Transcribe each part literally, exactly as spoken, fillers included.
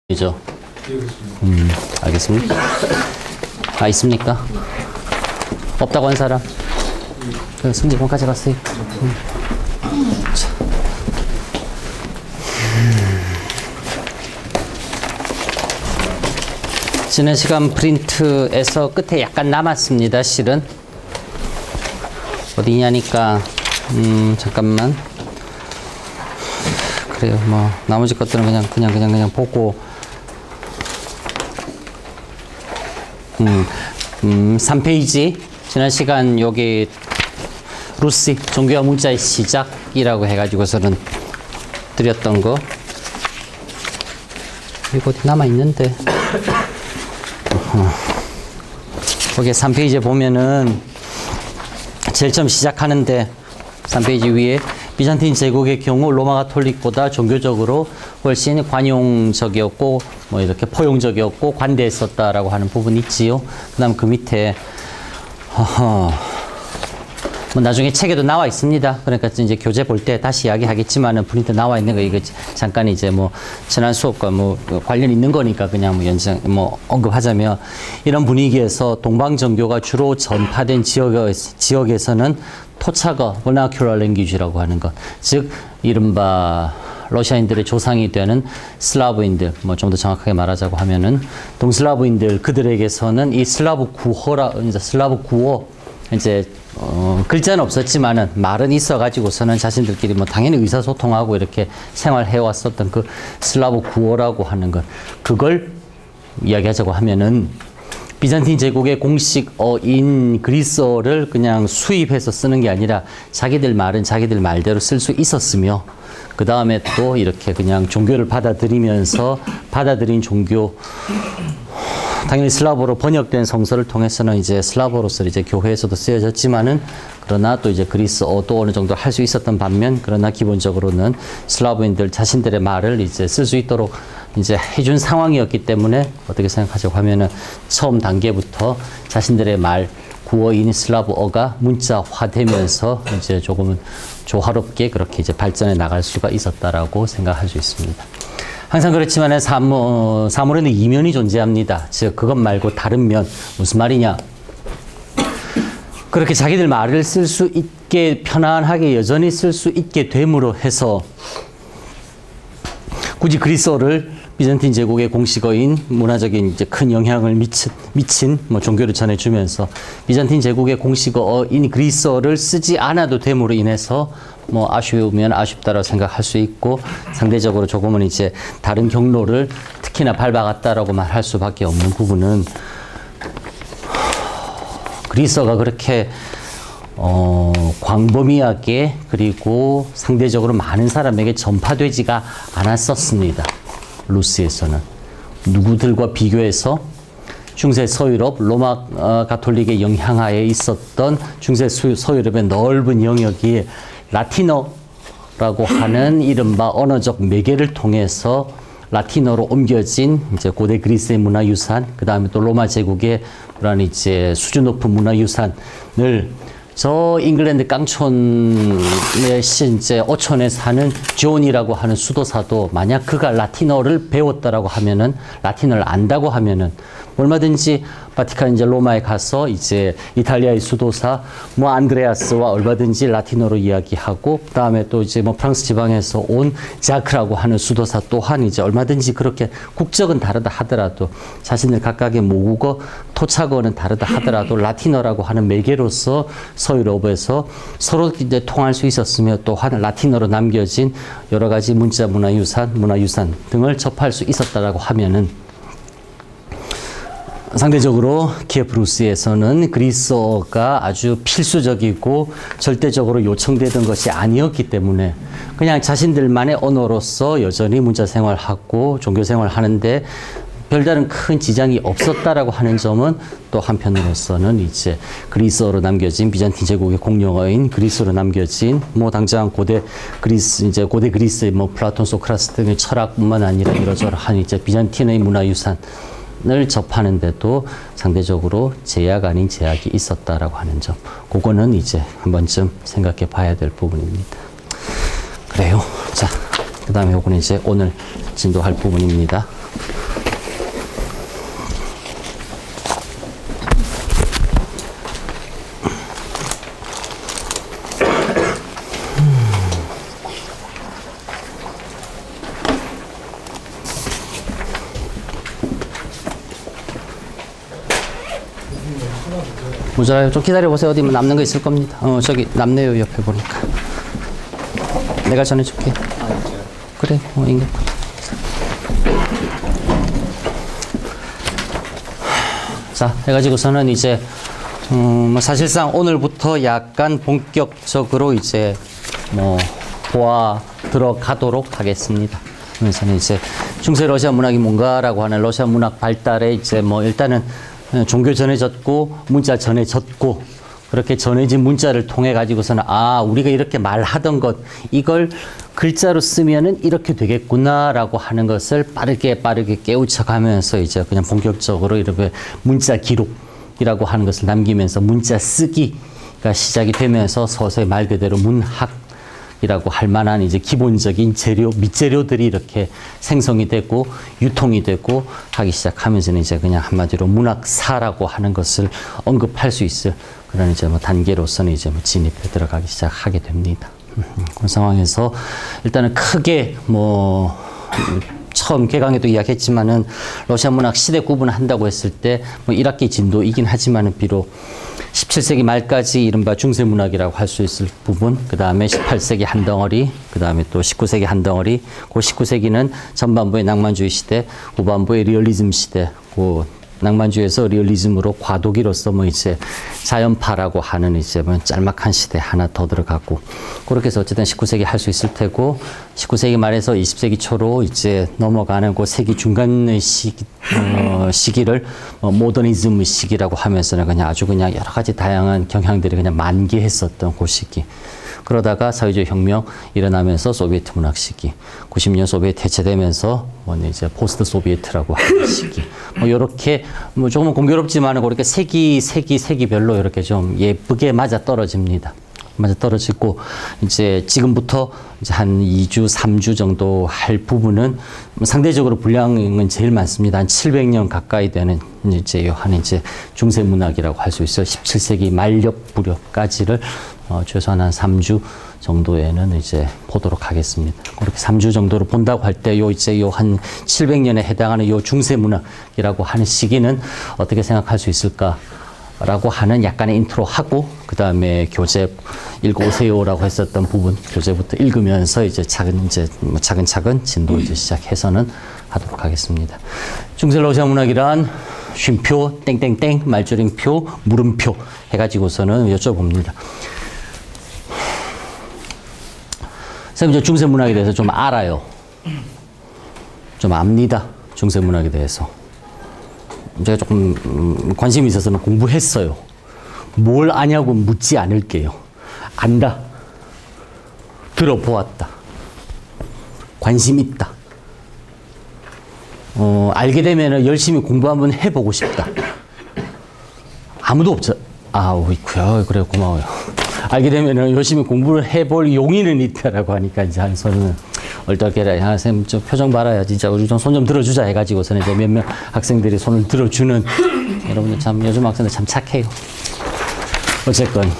이죠. 음, 알겠습니다. 아, 있습니까? 없다고 한 사람? 그 승리권 가져갔어요. 음. 자. 음. 지난 시간 프린트에서 끝에 약간 남았습니다. 실은 어디냐니까 음, 잠깐만. 그래요. 뭐 나머지 것들은 그냥 그냥 그냥 그냥 보고. 음, 음, 삼 페이지. 지난 시간 여기 루시, 종교와 문자의 시작이라고 해가지고서는 드렸던 거. 이거 어디 남아있는데. 거기 삼 페이지에 보면은 제일 처음 시작하는데 삼 페이지 위에 비잔틴 제국의 경우 로마 가톨릭보다 종교적으로 훨씬 관용적이었고 뭐 이렇게 포용적이었고 관대했었다라고 하는 부분이 있지요. 그다음 그 밑에 허허 뭐 나중에 책에도 나와 있습니다. 그러니까 이제 교재 볼 때 다시 이야기하겠지만은 프린트 나와 있는 거 이거 잠깐 이제 뭐 지난 수업과 뭐 관련 있는 거니까 그냥 뭐 연장 뭐 언급하자면 이런 분위기에서 동방 종교가 주로 전파된 지역 지역에서는 토착어, 버나큘러 랭귀지라고 하는 것, 즉 이른바 러시아인들의 조상이 되는 슬라브인들, 뭐 좀 더 정확하게 말하자고 하면은 동슬라브인들 그들에게서는 이 슬라브 구어라, 이제 슬라브 구어, 이제 어, 글자는 없었지만은 말은 있어가지고서는 자신들끼리 뭐 당연히 의사소통하고 이렇게 생활해 왔었던 그 슬라브 구어라고 하는 것, 그걸 이야기하자고 하면은. 비잔틴 제국의 공식어인 그리스어를 그냥 수입해서 쓰는 게 아니라 자기들 말은 자기들 말대로 쓸 수 있었으며 그 다음에 또 이렇게 그냥 종교를 받아들이면서 받아들인 종교, 당연히 슬라브로 번역된 성서를 통해서는 이제 슬라브로서 이제 교회에서도 쓰여졌지만은 그러나 또 이제 그리스어도 어느 정도 할 수 있었던 반면 그러나 기본적으로는 슬라브인들 자신들의 말을 이제 쓸 수 있도록 이제 해준 상황이었기 때문에 어떻게 생각하자고 하면은 처음 단계부터 자신들의 말 구어인 슬라브어가 문자화되면서 이제 조금은 조화롭게 그렇게 이제 발전해 나갈 수가 있었다라고 생각할 수 있습니다. 항상 그렇지만 사물, 사물에는 이면이 존재합니다. 즉 그것 말고 다른 면, 무슨 말이냐? 그렇게 자기들 말을 쓸 수 있게 편안하게 여전히 쓸 수 있게 됨으로 해서 굳이 그리스어를 비잔틴 제국의 공식어인 문화적인 이제 큰 영향을 미친, 미친 뭐 종교를 전해주면서 비잔틴 제국의 공식어인 그리스어를 쓰지 않아도 됨으로 인해서 뭐 아쉬우면 아쉽다라고 생각할 수 있고 상대적으로 조금은 이제 다른 경로를 특히나 밟아갔다라고 말할 수밖에 없는 부분은 그리스어가 그렇게 어, 광범위하게 그리고 상대적으로 많은 사람에게 전파되지가 않았었습니다. 루스에서는 누구들과 비교해서 중세 서유럽 로마 어, 가톨릭의 영향하에 있었던 중세 서유럽의 넓은 영역이 라틴어라고 하는 이른바 언어적 매개를 통해서 라틴어로 옮겨진 이제 고대 그리스의 문화유산, 그 다음에 또 로마 제국의 그런 이제 수준 높은 문화유산을 저 잉글랜드 깡촌의 이제 어촌에 사는 존이라고 하는 수도사도 만약 그가 라틴어를 배웠다라고 하면은 라틴어를 안다고 하면은 얼마든지 바티칸 이제 로마에 가서 이제 이탈리아의 수도사 뭐 안드레아스와 얼마든지 라틴어로 이야기하고 그다음에 또 이제 뭐 프랑스 지방에서 온 자크라고 하는 수도사 또한 이제 얼마든지 그렇게 국적은 다르다 하더라도 자신들 각각의 모국어 토착어는 다르다 하더라도 라틴어라고 하는 매개로서 서유럽에서 서로 이제 통할 수 있었으며 또한 라틴어로 남겨진 여러 가지 문자 문화유산, 문화유산 등을 접할 수 있었다라고 하면은 상대적으로 키예프 루스에서는 그리스어가 아주 필수적이고 절대적으로 요청되던 것이 아니었기 때문에 그냥 자신들만의 언어로서 여전히 문자 생활하고 종교 생활하는데 별다른 큰 지장이 없었다라고 하는 점은 또 한편으로서는 이제 그리스어로 남겨진 비잔틴 제국의 공용어인 그리스어로 남겨진 뭐 당장 고대 그리스 이제 고대 그리스의 뭐 플라톤, 소크라테스 등의 철학뿐만 아니라 이러저러한 이제 비잔틴의 문화유산 을 접하는데도 상대적으로 제약 아닌 제약이 있었다라고 하는 점, 그거는 이제 한 번쯤 생각해 봐야 될 부분입니다. 그래요. 자, 그 다음에 요거는 이제 오늘 진도할 부분입니다. 모자라요. 좀 기다려보세요. 어디 남는 거 있을 겁니다. 어, 저기 남네요. 옆에 보니까. 내가 전해줄게. 그래, 어, 인경. 자, 해가지고서는 이제, 음, 뭐 사실상 오늘부터 약간 본격적으로 이제, 뭐, 보아 들어가도록 하겠습니다. 그래서는 이제 중세 러시아 문학이 뭔가라고 하는 러시아 문학 발달에 이제 뭐 일단은 종교 전해졌고 문자 전해졌고 그렇게 전해진 문자를 통해 가지고서는 아 우리가 이렇게 말하던 것 이걸 글자로 쓰면은 이렇게 되겠구나라고 하는 것을 빠르게 빠르게 깨우쳐가면서 이제 그냥 본격적으로 이렇게 문자 기록이라고 하는 것을 남기면서 문자 쓰기가 시작이 되면서 서서히 말 그대로 문학 이라고 할 만한 이제 기본적인 재료, 밑재료들이 이렇게 생성이 되고 유통이 되고 하기 시작하면서는 이제 그냥 한마디로 문학사라고 하는 것을 언급할 수 있을 그런 이제 뭐 단계로서는 이제 뭐 진입해 들어가기 시작하게 됩니다. 그런 상황에서 일단은 크게 뭐 처음 개강에도 이야기했지만은 러시아 문학 시대 구분한다고 했을 때 뭐 일 학기 진도이긴 하지만은 비록 십칠 세기 말까지 이른바 중세 문학이라고 할 수 있을 부분, 그 다음에 십팔 세기 한 덩어리, 그 다음에 또 십구 세기 한 덩어리, 그 십구 세기는 전반부의 낭만주의 시대, 후반부의 리얼리즘 시대, 그 낭만주의에서 리얼리즘으로 과도기로서 뭐 이제 자연파라고 하는 이제 뭐 짤막한 시대 하나 더 들어가고 그렇게 해서 어쨌든 십구 세기 할 수 있을 테고 십구 세기 말에서 이십 세기 초로 이제 넘어가는 그 세기 중간의 시기, 어, 시기를 어, 모더니즘 시기라고 하면서는 그냥 아주 그냥 여러 가지 다양한 경향들이 그냥 만개했었던 그 시기. 그러다가 사회주의 혁명 일어나면서 소비에트 문학 시기, 구십 년 소비에트 해체되면서 뭐 이제 포스트 소비에트라고 하는 시기. 뭐 이렇게 뭐 조금은 공교롭지만 그렇게 세기 세기 세기별로 이렇게 좀 예쁘게 맞아 떨어집니다. 맞아 떨어지고 이제 지금부터 이제 한 이 주, 삼 주 정도 할 부분은 상대적으로 분량은 제일 많습니다. 한 칠백 년 가까이 되는 이제 한 이제 중세 문학이라고 할 수 있어요. 십칠 세기 말렵 부렵까지를 어, 최소한 한 삼 주 정도에는 이제 보도록 하겠습니다. 그렇게 삼 주 정도로 본다고 할 때 요 이제 요 한 칠백 년에 해당하는 요 중세 문학이라고 하는 시기는 어떻게 생각할 수 있을까? 라고 하는 약간의 인트로 하고 그 다음에 교재 읽어오세요라고 했었던 부분 교재부터 읽으면서 이제 차근 이제 뭐 차근차근 진도 이제 시작해서는 하도록 하겠습니다. 중세 러시아 문학이란 쉼표 땡땡땡 말줄임표 물음표 해가지고서는 여쭤봅니다. 선생님 저 중세 문학에 대해서 좀 알아요. 좀 압니다. 중세 문학에 대해서. 제가 조금 음, 관심이 있어서는 공부했어요. 뭘 아냐고 묻지 않을게요. 안다. 들어보았다. 관심 있다. 어, 알게 되면 열심히 공부 한번 해보고 싶다. 아무도 없죠. 아, 있구요. 그래, 고마워요. 알게 되면 열심히 공부를 해볼 용의는 있다라고 하니까 이제 한 손은 얼떨결에 야, 선생님 저 표정 봐라야 진짜 우리 좀 손 좀 들어주자 해가지고서는 이제 몇몇 학생들이 손을 들어주는 여러분들 참 요즘 학생들 참 착해요. 어쨌건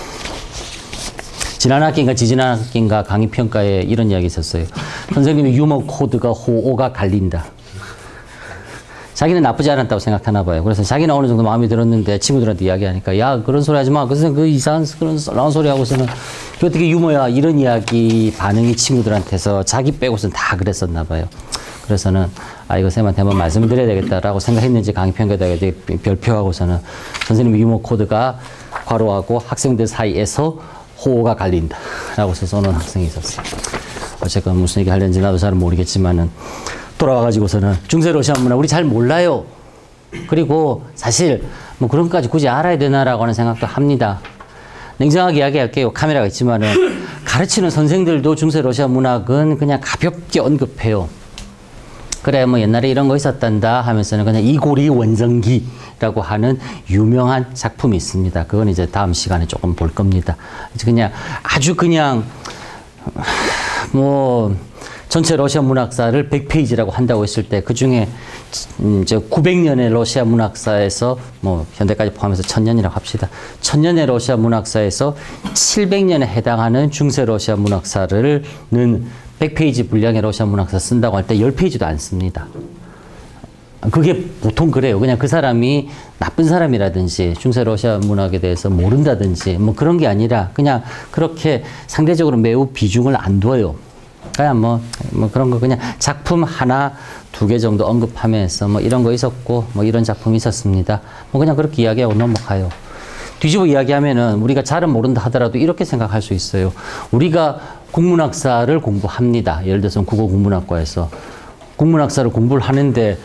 지난 학기인가 지지난 학기인가 강의 평가에 이런 이야기 있었어요. 선생님의 유머 코드가 호오가 갈린다. 자기는 나쁘지 않았다고 생각하나 봐요. 그래서 자기는 어느 정도 마음에 들었는데 친구들한테 이야기하니까 야 그런 소리 하지 마. 그래서 그 이상한 그런 썰렁한 소리 하고서는 그 어떻게 유머야 이런 이야기 반응이 친구들한테서 자기 빼고서는 다 그랬었나 봐요. 그래서는 아 이거 쌤한테 한번 말씀을 드려야 되겠다라고 생각했는지 강의 평가에다가 별표하고서는 선생님의 유머 코드가 괄호하고 학생들 사이에서 호호가 갈린다 라고 써놓은 학생이 있었어요. 어쨌건 무슨 얘기 하려는지 나도 잘 모르겠지만은 돌아와가지고서는 중세 러시아 문화 우리 잘 몰라요. 그리고 사실 뭐 그런 것까지 굳이 알아야 되나라고 하는 생각도 합니다. 냉정하게 이야기할게요. 카메라가 있지만은 가르치는 선생들도 중세 러시아 문학은 그냥 가볍게 언급해요. 그래 뭐 옛날에 이런 거 있었단다 하면서는 그냥 이고리 원정기라고 하는 유명한 작품이 있습니다. 그건 이제 다음 시간에 조금 볼 겁니다. 그냥 아주 그냥 뭐 전체 러시아 문학사를 백 페이지라고 한다고 했을 때 그 중에 이제 구백 년의 러시아 문학사에서 뭐 현대까지 포함해서 천 년이라고 합시다. 천 년의 러시아 문학사에서 칠백 년에 해당하는 중세 러시아 문학사를는 백 페이지 분량의 러시아 문학사 쓴다고 할 때 십 페이지도 안 씁니다. 그게 보통 그래요. 그냥 그 사람이 나쁜 사람이라든지 중세 러시아 문학에 대해서 모른다든지 뭐 그런 게 아니라 그냥 그렇게 상대적으로 매우 비중을 안 둬요. 그냥 뭐, 뭐 그런 거 그냥 작품 하나, 두 개 정도 언급하면서 뭐 이런 거 있었고 뭐 이런 작품이 있었습니다. 뭐 그냥 그렇게 이야기하고 넘어가요. 뒤집어 이야기하면은 우리가 잘은 모른다 하더라도 이렇게 생각할 수 있어요. 우리가 국문학사를 공부합니다. 예를 들어서 국어 국문학과에서 국문학사를 공부를 하는데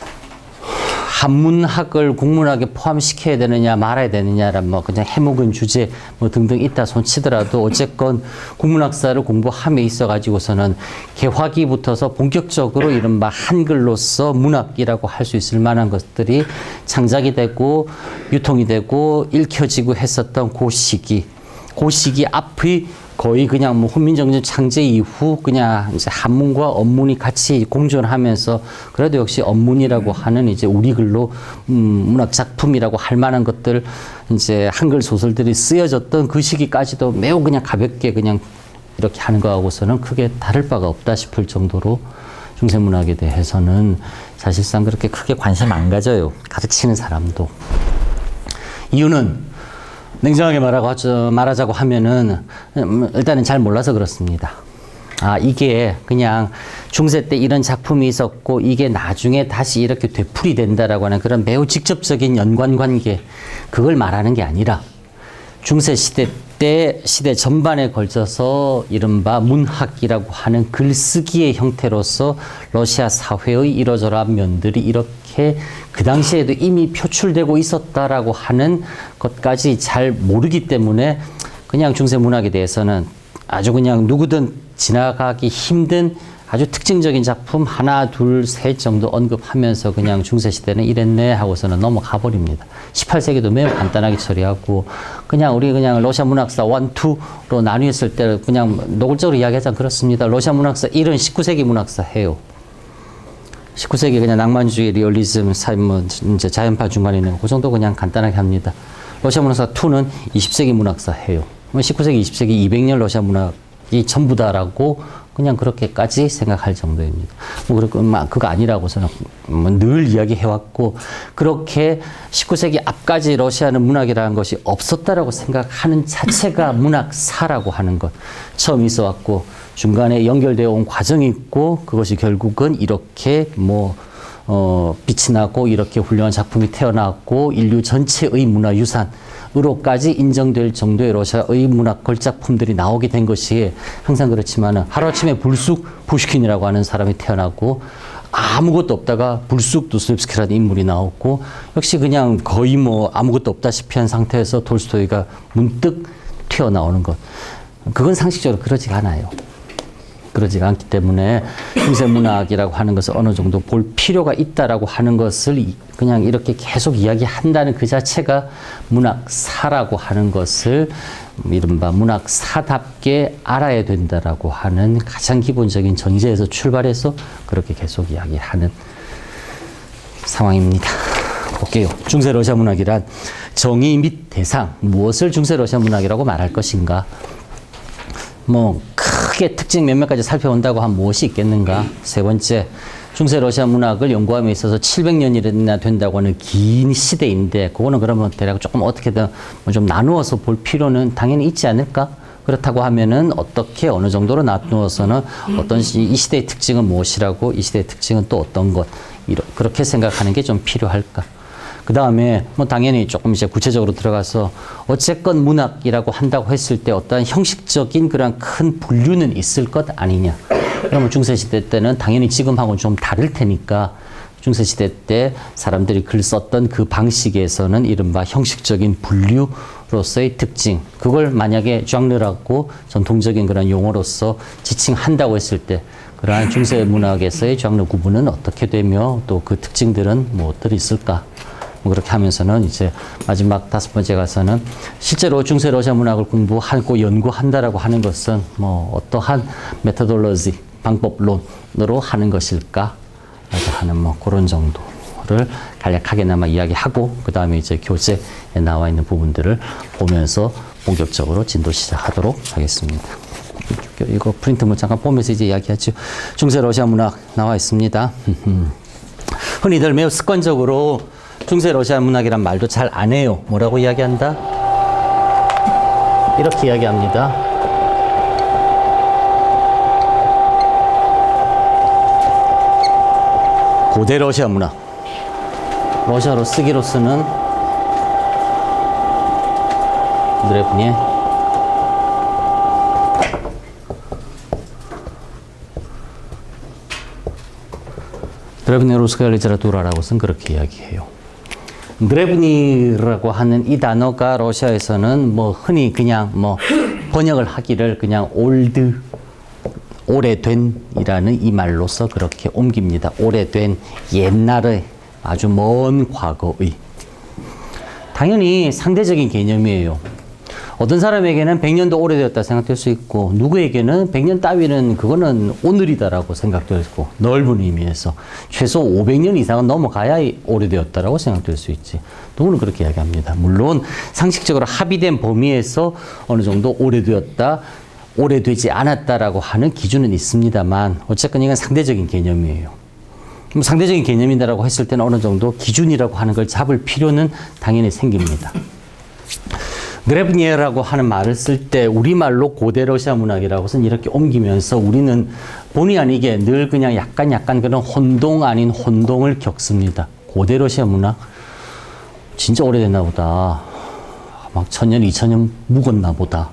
한문학을 국문학에 포함시켜야 되느냐 말아야 되느냐란 뭐 그냥 해묵은 주제 뭐 등등 있다 손치더라도 어쨌건 국문학사를 공부함에 있어 가지고서는 개화기부터서 본격적으로 이른바 한글로서 문학이라고 할 수 있을 만한 것들이 창작이 되고 유통이 되고 읽혀지고 했었던 그 시기, 그 시기 앞의 거의 그냥 뭐 훈민정음 창제 이후 그냥 이제 한문과 언문이 같이 공존하면서 그래도 역시 언문이라고 하는 이제 우리 글로 음 문학 작품이라고 할 만한 것들 이제 한글 소설들이 쓰여졌던 그 시기까지도 매우 그냥 가볍게 그냥 이렇게 하는 거하고서는 크게 다를 바가 없다 싶을 정도로 중세 문학에 대해서는 사실상 그렇게 크게 관심 안 가져요. 가르치는 사람도. 이유는 냉정하게 말하고, 말하자고 하면은, 일단은 잘 몰라서 그렇습니다. 아, 이게 그냥 중세 때 이런 작품이 있었고, 이게 나중에 다시 이렇게 되풀이 된다라고 하는 그런 매우 직접적인 연관 관계, 그걸 말하는 게 아니라, 중세 시대 때 시대 전반에 걸쳐서 이른바 문학이라고 하는 글쓰기의 형태로서 러시아 사회의 이러저러한 면들이 이렇게 그 당시에도 이미 표출되고 있었다라고 하는 것까지 잘 모르기 때문에 그냥 중세 문학에 대해서는 아주 그냥 누구든 지나가기 힘든 아주 특징적인 작품 하나, 둘, 셋 정도 언급하면서 그냥 중세시대는 이랬네 하고서는 넘어가 버립니다. 십팔 세기도 매우 간단하게 처리하고 그냥 우리 그냥 러시아 문학사 일, 이로 나뉘었을 때 그냥 노골적으로 이야기하자면 그렇습니다. 러시아 문학사 일은 십구 세기 문학사 해요. 십구 세기 그냥 낭만주의, 리얼리즘, 뭐 이제 자연파 중간에 있는 거, 그 정도 그냥 간단하게 합니다. 러시아 문학사 이는 이십 세기 문학사 해요. 십구 세기, 이십 세기 이백 년 러시아 문학이 전부다라고 그냥 그렇게까지 생각할 정도입니다. 뭐 그렇고 그거 아니라고서는 늘 이야기해왔고 그렇게 십구 세기 앞까지 러시아는 문학이라는 것이 없었다라고 생각하는 자체가 문학사라고 하는 것. 처음 있어왔고 중간에 연결되어 온 과정이 있고 그것이 결국은 이렇게 뭐 어, 빛이 나고 이렇게 훌륭한 작품이 태어났고 인류 전체의 문화유산 으로까지 인정될 정도의 러시아의 문학 걸작품들이 나오게 된 것이 항상 그렇지만은 하루아침에 불쑥 푸시킨이라고 하는 사람이 태어나고 아무것도 없다가 불쑥 도스토옙스키라는 인물이 나왔고 역시 그냥 거의 뭐 아무것도 없다시피 한 상태에서 톨스토이가 문득 튀어나오는 것. 그건 상식적으로 그러지가 않아요. 그러지가 않기 때문에 중세 문학이라고 하는 것을 어느 정도 볼 필요가 있다라고 하는 것을 그냥 이렇게 계속 이야기한다는 그 자체가 문학사라고 하는 것을 이른바 문학사답게 알아야 된다라고 하는 가장 기본적인 전제에서 출발해서 그렇게 계속 이야기하는 상황입니다. 볼게요. 중세 러시아 문학이란 정의 및 대상, 무엇을 중세 러시아 문학이라고 말할 것인가? 뭐 크게 특징 몇몇 가지 살펴본다고 하면 무엇이 있겠는가? 세 번째, 중세 러시아 문학을 연구함에 있어서 칠백 년이나 된다고 하는 긴 시대인데 그거는 그러면 대략 조금 어떻게든 좀 나누어서 볼 필요는 당연히 있지 않을까? 그렇다고 하면은 어떻게 어느 정도로 나누어서는 어떤 시, 이 시대의 특징은 무엇이라고 이 시대의 특징은 또 어떤 것 이러, 그렇게 생각하는 게 좀 필요할까? 그 다음에 뭐 당연히 조금 이제 구체적으로 들어가서 어쨌건 문학이라고 한다고 했을 때 어떠한 형식적인 그런 큰 분류는 있을 것 아니냐. 그러면 중세시대 때는 당연히 지금하고는 좀 다를 테니까 중세시대 때 사람들이 글 썼던 그 방식에서는 이른바 형식적인 분류로서의 특징, 그걸 만약에 장르라고 전통적인 그런 용어로서 지칭한다고 했을 때 그러한 중세 문학에서의 장르 구분은 어떻게 되며 또 그 특징들은 무엇들이 있을까? 뭐 그렇게 하면서는 이제 마지막 다섯 번째 가서는 실제로 중세 러시아 문학을 공부하고 연구한다라고 하는 것은 뭐 어떠한 메토돌로지, 방법론으로 하는 것일까? 하는 뭐 그런 정도를 간략하게나마 이야기하고 그 다음에 이제 교재에 나와 있는 부분들을 보면서 본격적으로 진도 시작하도록 하겠습니다. 이거 프린트 뭐 잠깐 보면서 이제 이야기하죠. 중세 러시아 문학 나와 있습니다. 흔히들 매우 습관적으로 중세 러시아 문학이란 말도 잘 안 해요. 뭐라고 이야기한다? 이렇게 이야기합니다. 고대 러시아 문학. 러시아로 쓰기로서는 드레프니의 드레브니 루스카야 리테라투라라고는 그렇게 이야기해요. 드레브니라고 하는 이 단어가 러시아에서는 뭐 흔히 그냥 뭐 번역을 하기를 그냥 올드, 오래된이라는 이 말로서 그렇게 옮깁니다. 오래된, 옛날의, 아주 먼 과거의. 당연히 상대적인 개념이에요. 어떤 사람에게는 백 년도 오래되었다 생각될 수 있고, 누구에게는 백 년 따위는 그거는 오늘이다라고 생각될 수 있고, 넓은 의미에서 최소 오백 년 이상은 넘어가야 오래되었다라고 생각될 수 있지. 누구는 그렇게 이야기합니다. 물론 상식적으로 합의된 범위에서 어느 정도 오래되었다, 오래되지 않았다라고 하는 기준은 있습니다만, 어쨌건 이건 상대적인 개념이에요. 상대적인 개념이다라고 했을 때는 어느 정도 기준이라고 하는 걸 잡을 필요는 당연히 생깁니다. 드레브니에라고 하는 말을 쓸 때 우리말로 고대 러시아 문학이라고는 이렇게 옮기면서 우리는 본의 아니게 늘 그냥 약간 약간 그런 혼동 아닌 혼동을 겪습니다. 고대 러시아 문학? 진짜 오래됐나 보다. 막 천년, 이천년 묵었나 보다.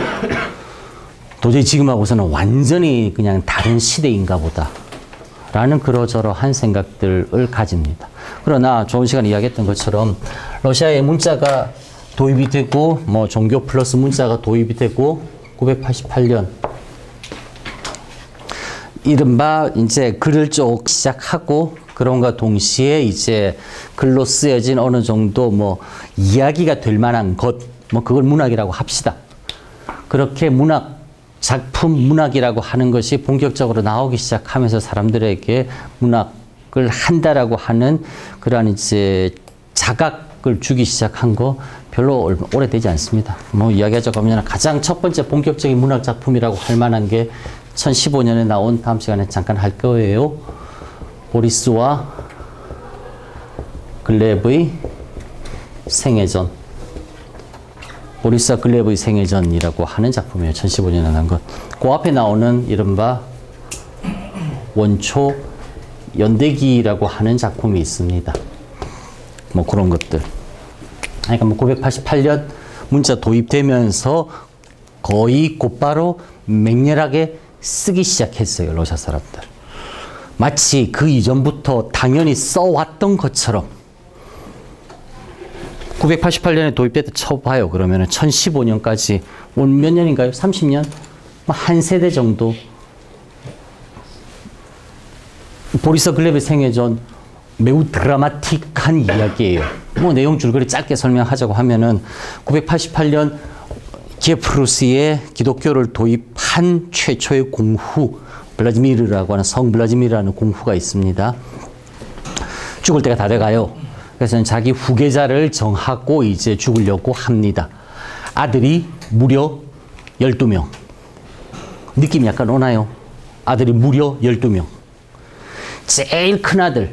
도저히 지금하고서는 완전히 그냥 다른 시대인가 보다. 라는 그러저러한 생각들을 가집니다. 그러나 좋은 시간에 이야기했던 것처럼 러시아의 문자가 도입이 되고, 뭐, 종교 플러스 문자가 도입이 되고, 구백팔십팔 년. 이른바, 이제 글을 쭉 시작하고, 그런가 동시에 이제 글로 쓰여진 어느 정도 뭐, 이야기가 될 만한 것, 뭐, 그걸 문학이라고 합시다. 그렇게 문학, 작품 문학이라고 하는 것이 본격적으로 나오기 시작하면서 사람들에게 문학을 한다라고 하는 그러한 이제 자각을 주기 시작한 거 별로 오래되지 않습니다. 뭐 이야기하자고 하면 가장 첫 번째 본격적인 문학 작품이라고 할 만한 게 천십오 년에 나온, 다음 시간에 잠깐 할 거예요, 보리스와 글레브의 생애전. 보리스와 글레브의 생애전이라고 하는 작품이에요. 천십오 년에 나온 것. 그 앞에 나오는 이른바 원초 연대기라고 하는 작품이 있습니다. 뭐 그런 것들. 그러니까 뭐 구백팔십팔 년 문자 도입되면서 거의 곧바로 맹렬하게 쓰기 시작했어요. 러시아 사람들. 마치 그 이전부터 당연히 써왔던 것처럼. 구백팔십팔 년에 도입됐다 쳐봐요. 그러면은 천십오 년까지 몇 년인가요? 삼십 년? 한 세대 정도. 보리스 글레브의 생애전 매우 드라마틱한 이야기예요. 뭐 내용 줄거리 짧게 설명하자고 하면은 구백팔십팔 년 키예프-루스에 기독교를 도입한 최초의 공후, 블라디미르라고 하는 성 블라디미르라는 공후가 있습니다. 죽을 때가 다 돼가요. 그래서 자기 후계자를 정하고 이제 죽으려고 합니다. 아들이 무려 열두 명. 느낌이 약간 오나요? 아들이 무려 열두 명. 제일 큰 아들.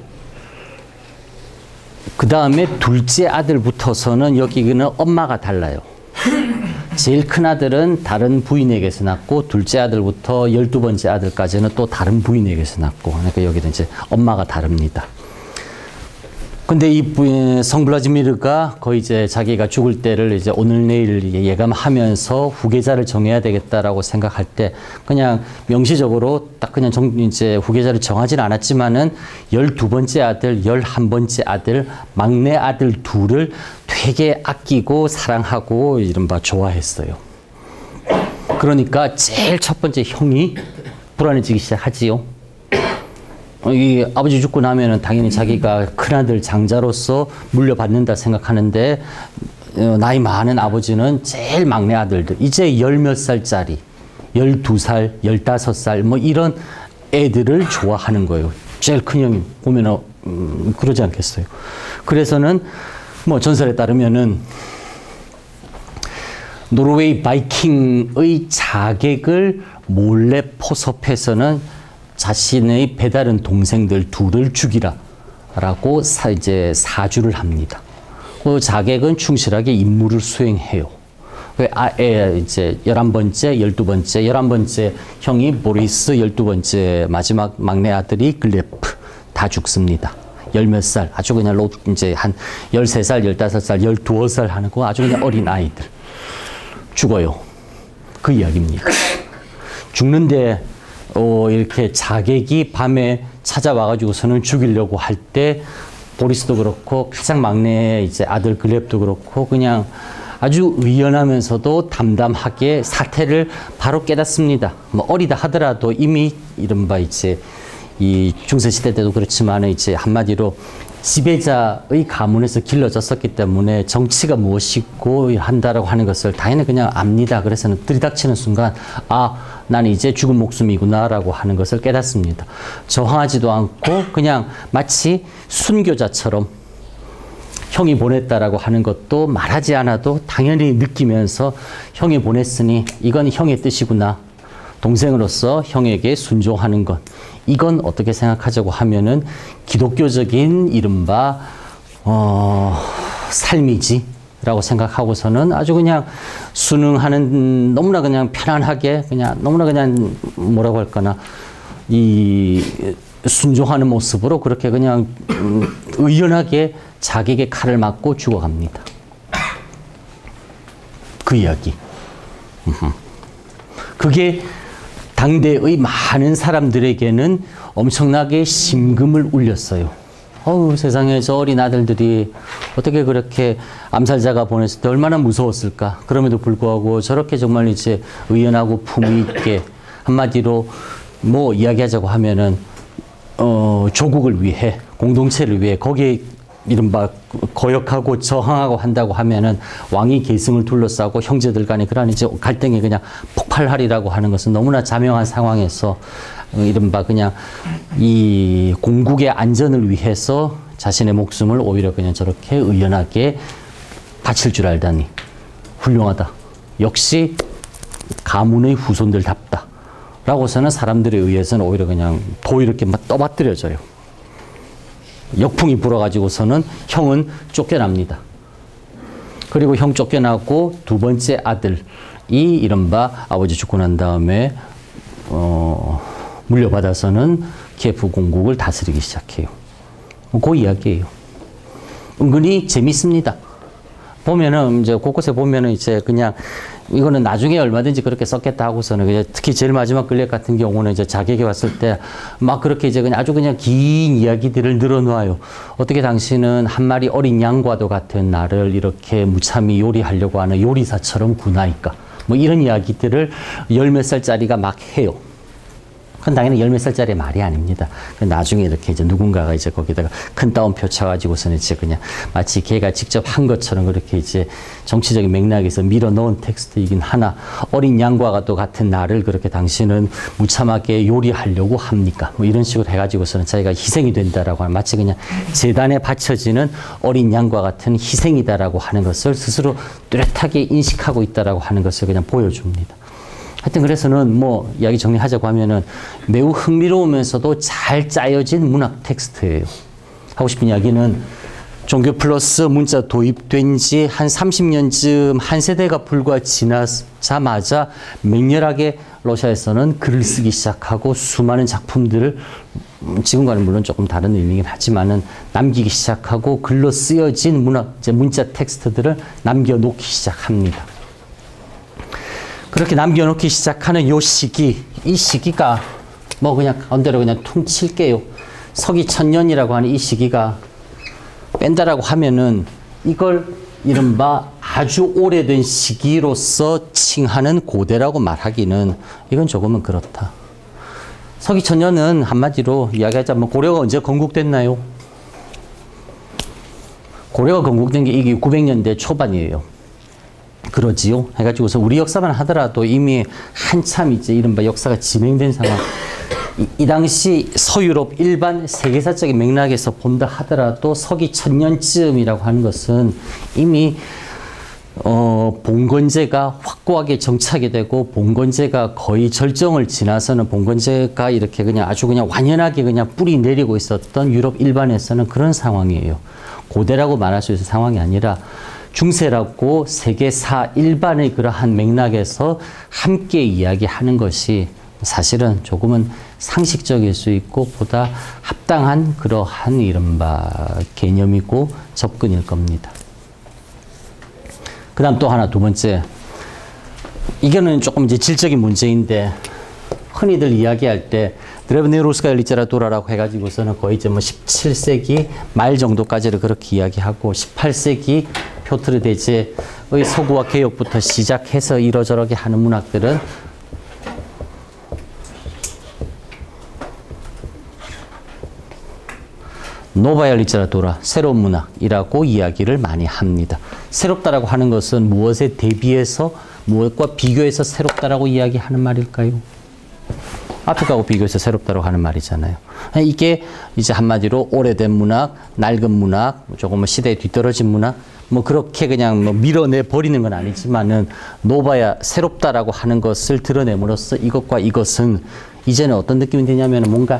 그 다음에 둘째 아들부터서는 여기는 엄마가 달라요. 제일 큰 아들은 다른 부인에게서 낳고, 둘째 아들부터 열두 번째 아들까지는 또 다른 부인에게서 낳고, 그러니까 여기는 이제 엄마가 다릅니다. 근데 이 성 블라디미르가 거의 이제 자기가 죽을 때를 이제 오늘 내일 예감하면서 후계자를 정해야 되겠다라고 생각할 때 그냥 명시적으로 딱 그냥 정, 이제 후계자를 정하진 않았지만은 열두 번째 아들, 열한 번째 아들, 막내 아들 둘을 되게 아끼고 사랑하고 이른바 좋아했어요. 그러니까 제일 첫 번째 형이 불안해지기 시작하지요. 이 아버지 죽고 나면은 당연히 자기가 큰아들 장자로서 물려받는다 생각하는데, 나이 많은 아버지는 제일 막내 아들들, 이제 열 몇 살짜리, 열두 살, 열다섯 살, 뭐 이런 애들을 좋아하는 거예요. 제일 큰 형이 보면은, 음, 그러지 않겠어요. 그래서는 뭐 전설에 따르면은 노르웨이 바이킹의 자객을 몰래 포섭해서는 자신의 배다른 동생들 둘을 죽이라 라고 사, 이제 사주를 합니다. 그 자객은 충실하게 임무를 수행해요. 아, 에, 이제 열한 번째, 열두 번째, 열한 번째 형이 보리스, 열두 번째 마지막 막내 아들이 글레프 다 죽습니다. 열 몇 살, 아주 그냥 로, 이제 한 열세 살, 열다섯 살, 열두 살 하는 거 아주 그냥 어린 아이들 죽어요. 그 이야기입니다. 죽는데 어, 이렇게 자객이 밤에 찾아와가지고서는 죽이려고 할 때 보리스도 그렇고 가장 막내 이제 아들 글렙도 그렇고 그냥 아주 의연하면서도 담담하게 사태를 바로 깨닫습니다. 뭐 어리다 하더라도 이미 이른바 이제 이 중세시대 때도 그렇지만 이제 한마디로 지배자의 가문에서 길러졌었기 때문에 정치가 무엇이고 한다라고 하는 것을 당연히 그냥 압니다. 그래서는 들이닥치는 순간 아, 나는 이제 죽은 목숨이구나라고 하는 것을 깨닫습니다. 저항하지도 않고 그냥 마치 순교자처럼 형이 보냈다라고 하는 것도 말하지 않아도 당연히 느끼면서 형이 보냈으니 이건 형의 뜻이구나. 동생으로서 형에게 순종하는 것. 이건 어떻게 생각하자고 하면은 기독교적인 이른바 어, 삶이지 라고 생각하고서는 아주 그냥 순응하는 너무나 그냥 편안하게 그냥 너무나 그냥 뭐라고 할까나 이 순종하는 모습으로 그렇게 그냥 의연하게 자기에게 칼을 맞고 죽어갑니다. 그 이야기. 그게 당대의 많은 사람들에게는 엄청나게 심금을 울렸어요. 어우, 세상에 저 어린 아들들이 어떻게 그렇게 암살자가 보냈을 때 얼마나 무서웠을까. 그럼에도 불구하고 저렇게 정말 이제 의연하고 품위 있게 한마디로 뭐 이야기하자고 하면은 어, 조국을 위해 공동체를 위해 거기에 이른바 거역하고 저항하고 한다고 하면은 왕이 계승을 둘러싸고 형제들 간에 그런 이제 갈등이 그냥 폭발하리라고 하는 것은 너무나 자명한 상황에서 이른바 그냥 이 공국의 안전을 위해서 자신의 목숨을 오히려 그냥 저렇게 의연하게 바칠 줄 알다니 훌륭하다. 역시 가문의 후손들답다. 라고서는 사람들에 의해서는 오히려 그냥 도 이렇게 막 떠받들여져요. 역풍이 불어가지고서는 형은 쫓겨납니다. 그리고 형 쫓겨나고 두 번째 아들이 이른바 아버지 죽고 난 다음에 어, 물려받아서는 키예프 공국을 다스리기 시작해요. 그 이야기예요. 은근히 재밌습니다. 보면은 이제 곳곳에 보면은 이제 그냥 이거는 나중에 얼마든지 그렇게 썼겠다 하고서는 그냥 특히 제일 마지막 글렉 같은 경우는 이제 자객이 왔을 때 막 그렇게 이제 그냥 아주 그냥 긴 이야기들을 늘어놓아요. 어떻게 당신은 한 마리 어린 양과도 같은 나를 이렇게 무참히 요리하려고 하는 요리사처럼 구나이까? 뭐 이런 이야기들을 열 몇 살짜리가 막 해요. 그건 당연히 열 몇 살짜리 말이 아닙니다. 나중에 이렇게 이제 누군가가 이제 거기다가 큰 따옴표 쳐가지고서는 이제 그냥 마치 걔가 직접 한 것처럼 그렇게 이제 정치적인 맥락에서 밀어 넣은 텍스트이긴 하나 어린 양과가 또 같은 나를 그렇게 당신은 무참하게 요리하려고 합니까? 뭐 이런 식으로 해가지고서는 자기가 희생이 된다라고 하는 마치 그냥 재단에 바쳐지는 어린 양과 같은 희생이다라고 하는 것을 스스로 뚜렷하게 인식하고 있다라고 하는 것을 그냥 보여줍니다. 하여튼 그래서는 뭐 이야기 정리하자고 하면은 매우 흥미로우면서도 잘 짜여진 문학 텍스트예요. 하고 싶은 이야기는 종교 플러스 문자 도입된 지 한 삼십 년쯤 한 세대가 불과 지나자마자 맹렬하게 러시아에서는 글을 쓰기 시작하고 수많은 작품들을 지금과는 물론 조금 다른 의미긴 하지만은 남기기 시작하고 글로 쓰여진 문학, 이제 문자 텍스트들을 남겨놓기 시작합니다. 그렇게 남겨놓기 시작하는 요 시기, 이 시기가 뭐 그냥 가운데로 그냥 퉁 칠게요. 서기 천년이라고 하는 이 시기가 뺀다라고 하면은 이걸 이른바 아주 오래된 시기로서 칭하는 고대라고 말하기는 이건 조금은 그렇다. 서기 천년은 한마디로 이야기하자면 고려가 언제 건국됐나요? 고려가 건국된 게 이게 구백 년대 초반이에요. 그러지요. 해가지고서 우리 역사만 하더라도 이미 한참 이제 이른바 역사가 진행된 상황. 이, 이 당시 서유럽 일반 세계사적인 맥락에서 본다 하더라도 서기 천년쯤이라고 하는 것은 이미 어, 봉건제가 확고하게 정착이 되고 봉건제가 거의 절정을 지나서는 봉건제가 이렇게 그냥 아주 그냥 완연하게 그냥 뿌리 내리고 있었던 유럽 일반에서는 그런 상황이에요. 고대라고 말할 수 있는 상황이 아니라 중세라고 세계사 일반의 그러한 맥락에서 함께 이야기하는 것이 사실은 조금은 상식적일 수 있고 보다 합당한 그러한 이른바 개념이고 접근일 겁니다. 그 다음 또 하나 두 번째. 이거는 조금 이제 질적인 문제인데 흔히들 이야기할 때 드레브네 루스카야 리테라투라라고 해가지고서는 거의 이제 뭐 십칠 세기 말 정도까지를 그렇게 이야기하고 십팔 세기 표트르 대제의 서구화 개혁부터 시작해서 이러저러게 하는 문학들은 노바야 리테라투라, 새로운 문학이라고 이야기를 많이 합니다. 새롭다라고 하는 것은 무엇에 대비해서 무엇과 비교해서 새롭다라고 이야기하는 말일까요? 앞에 거하고 비교해서 새롭다라고 하는 말이잖아요. 이게 이제 한마디로 오래된 문학, 낡은 문학, 조금 시대에 뒤떨어진 문학, 뭐 그렇게 그냥 뭐 밀어내 버리는 건 아니지만은 노바야 새롭다라고 하는 것을 드러냄으로써 이것과 이것은 이제는 어떤 느낌이 되냐면 뭔가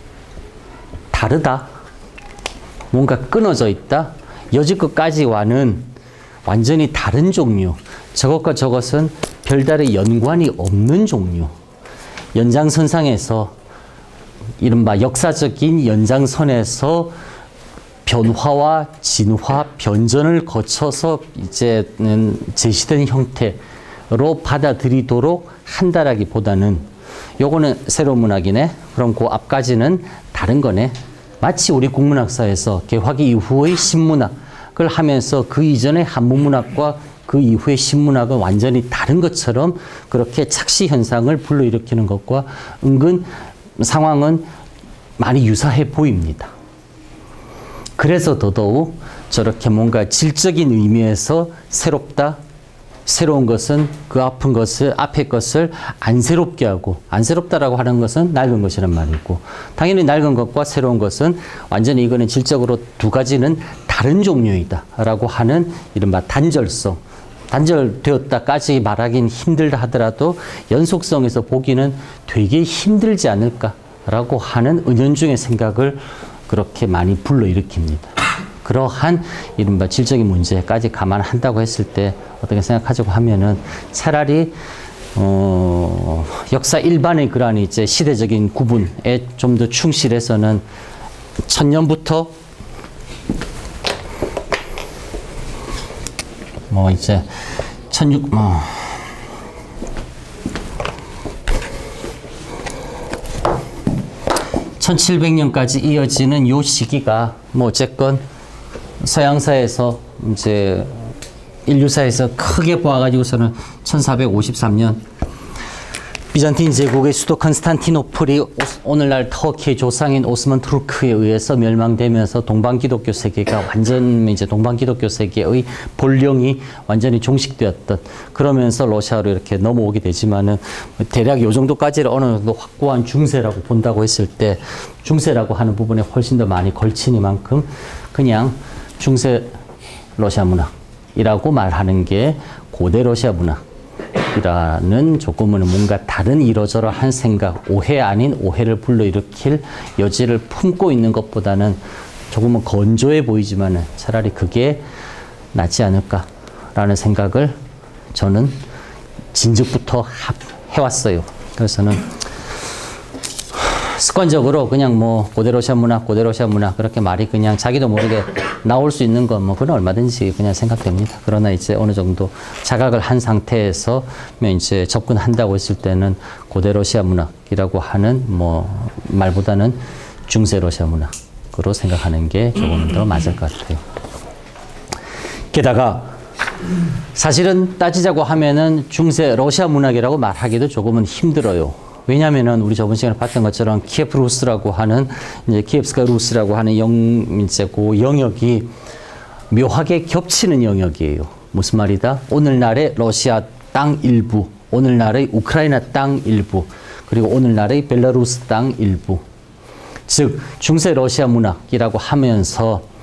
다르다. 뭔가 끊어져 있다. 여지껏까지와는 완전히 다른 종류. 저것과 저것은 별다른 연관이 없는 종류. 연장선상에서 이른바 역사적인 연장선에서 변화와 진화, 변전을 거쳐서 이제는 제시된 형태로 받아들이도록 한다라기보다는 요거는 새로운 문학이네. 그럼 그 앞까지는 다른 거네. 마치 우리 국문학사에서 개화기 이후의 신문학을 하면서 그 이전의 한문문학과 그 이후의 신문학은 완전히 다른 것처럼 그렇게 착시 현상을 불러일으키는 것과 은근 상황은 많이 유사해 보입니다. 그래서 더더욱 저렇게 뭔가 질적인 의미에서 새롭다, 새로운 것은 그 앞은 것을, 앞의 것을 안 새롭게 하고, 안 새롭다라고 하는 것은 낡은 것이란 말이고, 당연히 낡은 것과 새로운 것은 완전히 이거는 질적으로 두 가지는 다른 종류이다 라고 하는 이른바 단절성, 단절되었다까지 말하긴 힘들다 하더라도 연속성에서 보기는 되게 힘들지 않을까라고 하는 은연중의 생각을 그렇게 많이 불러일으킵니다. 그러한 이른바 질적인 문제까지 감안한다고 했을 때 어떻게 생각하자고 하면은 차라리 어, 역사 일반의 그러한 이제 시대적인 구분에 좀 더 충실해서는 천년부터 뭐 이제 천육 뭐 천칠백 년까지 이어지는 요 시기가 뭐 어쨌건 서양사에서 이제 인류사에서 크게 보아가지고서는 천사백오십삼 년 비잔틴 제국의 수도 컨스탄티노플이 오늘날 터키의 조상인 오스만 투르크에 의해서 멸망되면서 동방기독교 세계가 완전 이제 동방기독교 세계의 본령이 완전히 종식되었던, 그러면서 러시아로 이렇게 넘어오게 되지만은 대략 요 정도까지를 어느 정도 확고한 중세라고 본다고 했을 때 중세라고 하는 부분에 훨씬 더 많이 걸치니만큼 그냥 중세 러시아 문학이라고 말하는 게 고대 러시아 문학이라는 조금은 뭔가 다른 이러저러한 생각, 오해 아닌 오해를 불러일으킬 여지를 품고 있는 것보다는 조금은 건조해 보이지만은 차라리 그게 낫지 않을까라는 생각을 저는 진즉부터 해왔어요. 그래서는 습관적으로 그냥 뭐 고대 러시아 문학, 고대 러시아 문학 그렇게 말이 그냥 자기도 모르게 나올 수 있는 건 뭐 그건 얼마든지 그냥 생각됩니다. 그러나 이제 어느 정도 자각을 한 상태에서 이제 접근한다고 했을 때는 고대 러시아 문학이라고 하는 뭐 말보다는 중세 러시아 문학으로 생각하는 게 조금 더 맞을 것 같아요. 게다가 사실은 따지자고 하면은 중세 러시아 문학이라고 말하기도 조금은 힘들어요. 왜냐면은 우리 저번 시간에 봤던 것처럼 키예프 루스라고 하는 이제 키예프스카 루스라고 하는 영 이제 그 영역이 묘하게 겹치는 영역이에요. 무슨 말이다? 오늘날의 러시아 땅 일부, 오늘날의 우크라이나 땅 일부, 그리고 오늘날의 벨라루스 땅 일부. 즉 중세 러시아 문학이라고 하면서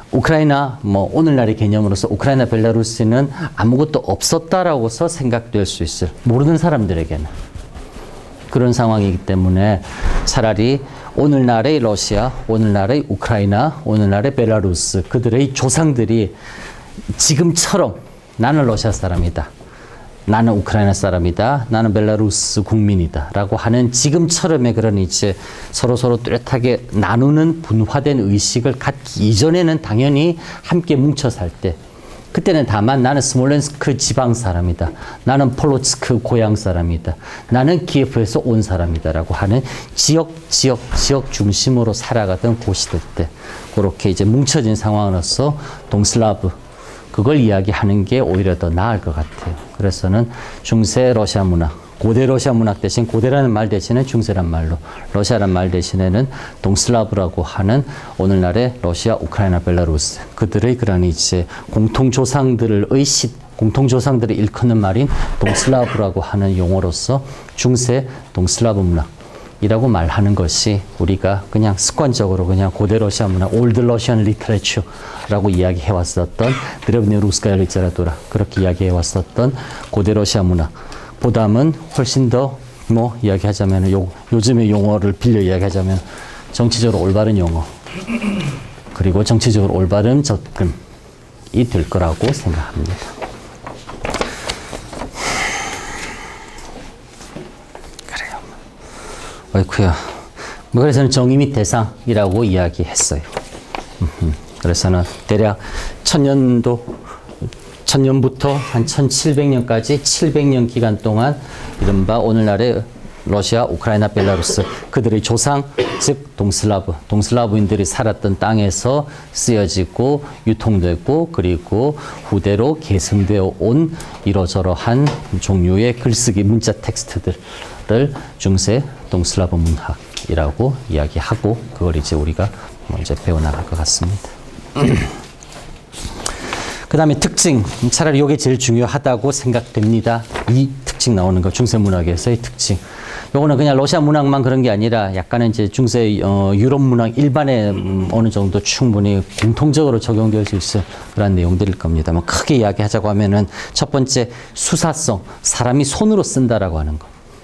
우크라이나 뭐 오늘날의 개념으로서 우크라이나 벨라루스는 아무것도 없었다라고서 생각될 수 있어요. 모르는 사람들에게는. 그런 상황이기 때문에 차라리 오늘날의 러시아, 오늘날의 우크라이나, 오늘날의 벨라루스 그들의 조상들이 지금처럼 나는 러시아 사람이다. 나는 우크라이나 사람이다. 나는 벨라루스 국민이다. 라고 하는 지금처럼의 그런 이제 서로서로 뚜렷하게 나누는 분화된 의식을 갖기 이전에는 당연히 함께 뭉쳐 살 때 그때는 다만 나는 스몰렌스크 지방 사람이다. 나는 폴로츠크 고향 사람이다. 나는 키예프에서 온 사람이다. 라고 하는 지역, 지역, 지역 중심으로 살아가던 고시대 때 그렇게 이제 뭉쳐진 상황으로서 동슬라브 그걸 이야기하는 게 오히려 더 나을 것 같아요. 그래서는 중세 러시아 문학, 고대 러시아 문학 대신 고대라는 말 대신에 중세란 말로 러시아란 말 대신에는 동슬라브라고 하는 오늘날의 러시아, 우크라이나, 벨라루스 그들의 그런 이제 공통 조상들의 시 공통 조상들을 일컫는 말인 동슬라브라고 하는 용어로서 중세 동슬라브 문학 이라고 말하는 것이 우리가 그냥 습관적으로 그냥 고대 러시아 문학, 올드 러시안 리터레처라고 이야기해 왔었던 드레브네 루스카야 리테라투라 그렇게 이야기해 왔었던 고대 러시아 문학보다는 훨씬 더 뭐 이야기하자면 요, 요즘의 용어를 빌려 이야기하자면 정치적으로 올바른 용어 그리고 정치적으로 올바른 접근이 될 거라고 생각합니다. 어이쿠야. 그래서는 정의 및 대상이라고 이야기했어요. 그래서는 대략 천년도, 천년부터 한 천칠백 년까지 칠백 년 기간 동안 이른바 오늘날의 러시아, 우크라이나, 벨라루스 그들의 조상, 즉 동슬라브, 동슬라브인들이 살았던 땅에서 쓰여지고 유통되고 그리고 후대로 계승되어 온 이러저러한 종류의 글쓰기 문자 텍스트들을 중세 동슬라브 문학이라고 이야기하고 그걸 이제 우리가 먼저 배워나갈 것 같습니다. 그 다음에 특징, 차라리 이게 제일 중요하다고 생각됩니다. 이 특징 나오는 거, 중세 문학에서의 특징. 요거는 그냥 러시아 문학만 그런 게 아니라 약간은 이제 중세 어, 유럽 문학 일반에 음, 어느 정도 충분히 공통적으로 적용될 수 있을 그런 내용들일 겁니다. 뭐 크게 이야기하자고 하면은 첫 번째 수사성, 사람이 손으로 쓴다라고 하는 거.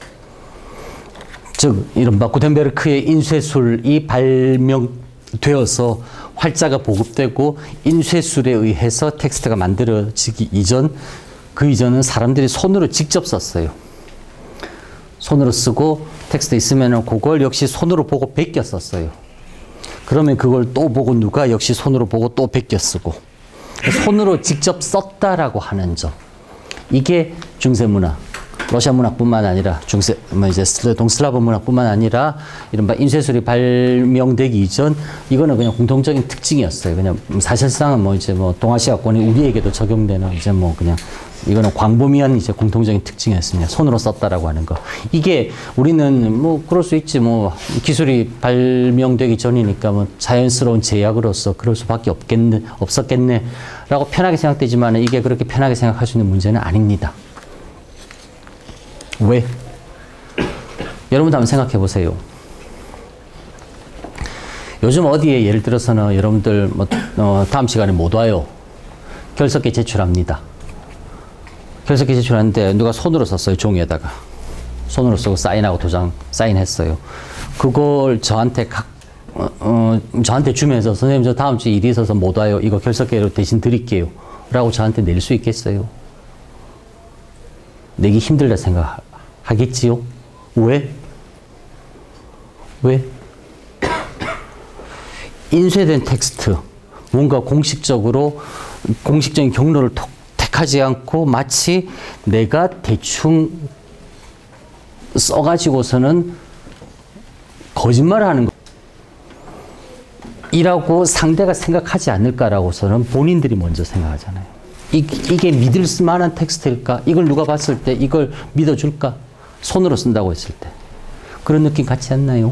즉 이른바 구텐베르크의 인쇄술이 발명되어서 활자가 보급되고 인쇄술에 의해서 텍스트가 만들어지기 이전 그 이전은 사람들이 손으로 직접 썼어요. 손으로 쓰고 텍스트 있으면은 그걸 역시 손으로 보고 베껴 썼어요. 그러면 그걸 또 보고 누가 역시 손으로 보고 또 베껴 쓰고 손으로 직접 썼다라고 하는 점. 이게 중세 문학, 러시아 문학뿐만 아니라 중세 뭐 이제 동슬라브 문학뿐만 아니라 이른바 인쇄술이 발명되기 이전 이거는 그냥 공통적인 특징이었어요. 그냥 사실상은 뭐 이제 뭐 동아시아권이 우리에게도 적용되는 이제 뭐 그냥 이거는 광범위한 이제 공통적인 특징이었습니다. 손으로 썼다라고 하는 거. 이게 우리는 뭐 그럴 수 있지 뭐 기술이 발명되기 전이니까 뭐 자연스러운 제약으로서 그럴 수밖에 없겠네 없었겠네라고 편하게 생각되지만 이게 그렇게 편하게 생각할 수 있는 문제는 아닙니다. 왜? 여러분도 한번 생각해 보세요. 요즘 어디에 예를 들어서는 여러분들 뭐 어, 다음 시간에 못 와요. 결석기 제출합니다. 결석기 제출하는데 누가 손으로 썼어요. 종이에다가. 손으로 쓰고 사인하고 도장 사인했어요. 그걸 저한테 각 어, 어, 저한테 주면서 선생님 저 다음 주에 일이 있어서 못 와요. 이거 결석기로 대신 드릴게요. 라고 저한테 낼 수 있겠어요? 내기 힘들다 생각하겠지요? 왜? 왜? 인쇄된 텍스트, 뭔가 공식적으로, 공식적인 경로를 택하지 않고 마치 내가 대충 써가지고서는 거짓말을 하는 거. 이라고 상대가 생각하지 않을까라고서는 본인들이 먼저 생각하잖아요. 이, 이게 믿을 만한 텍스트일까? 이걸 누가 봤을 때 이걸 믿어줄까? 손으로 쓴다고 했을 때. 그런 느낌 같지 않나요?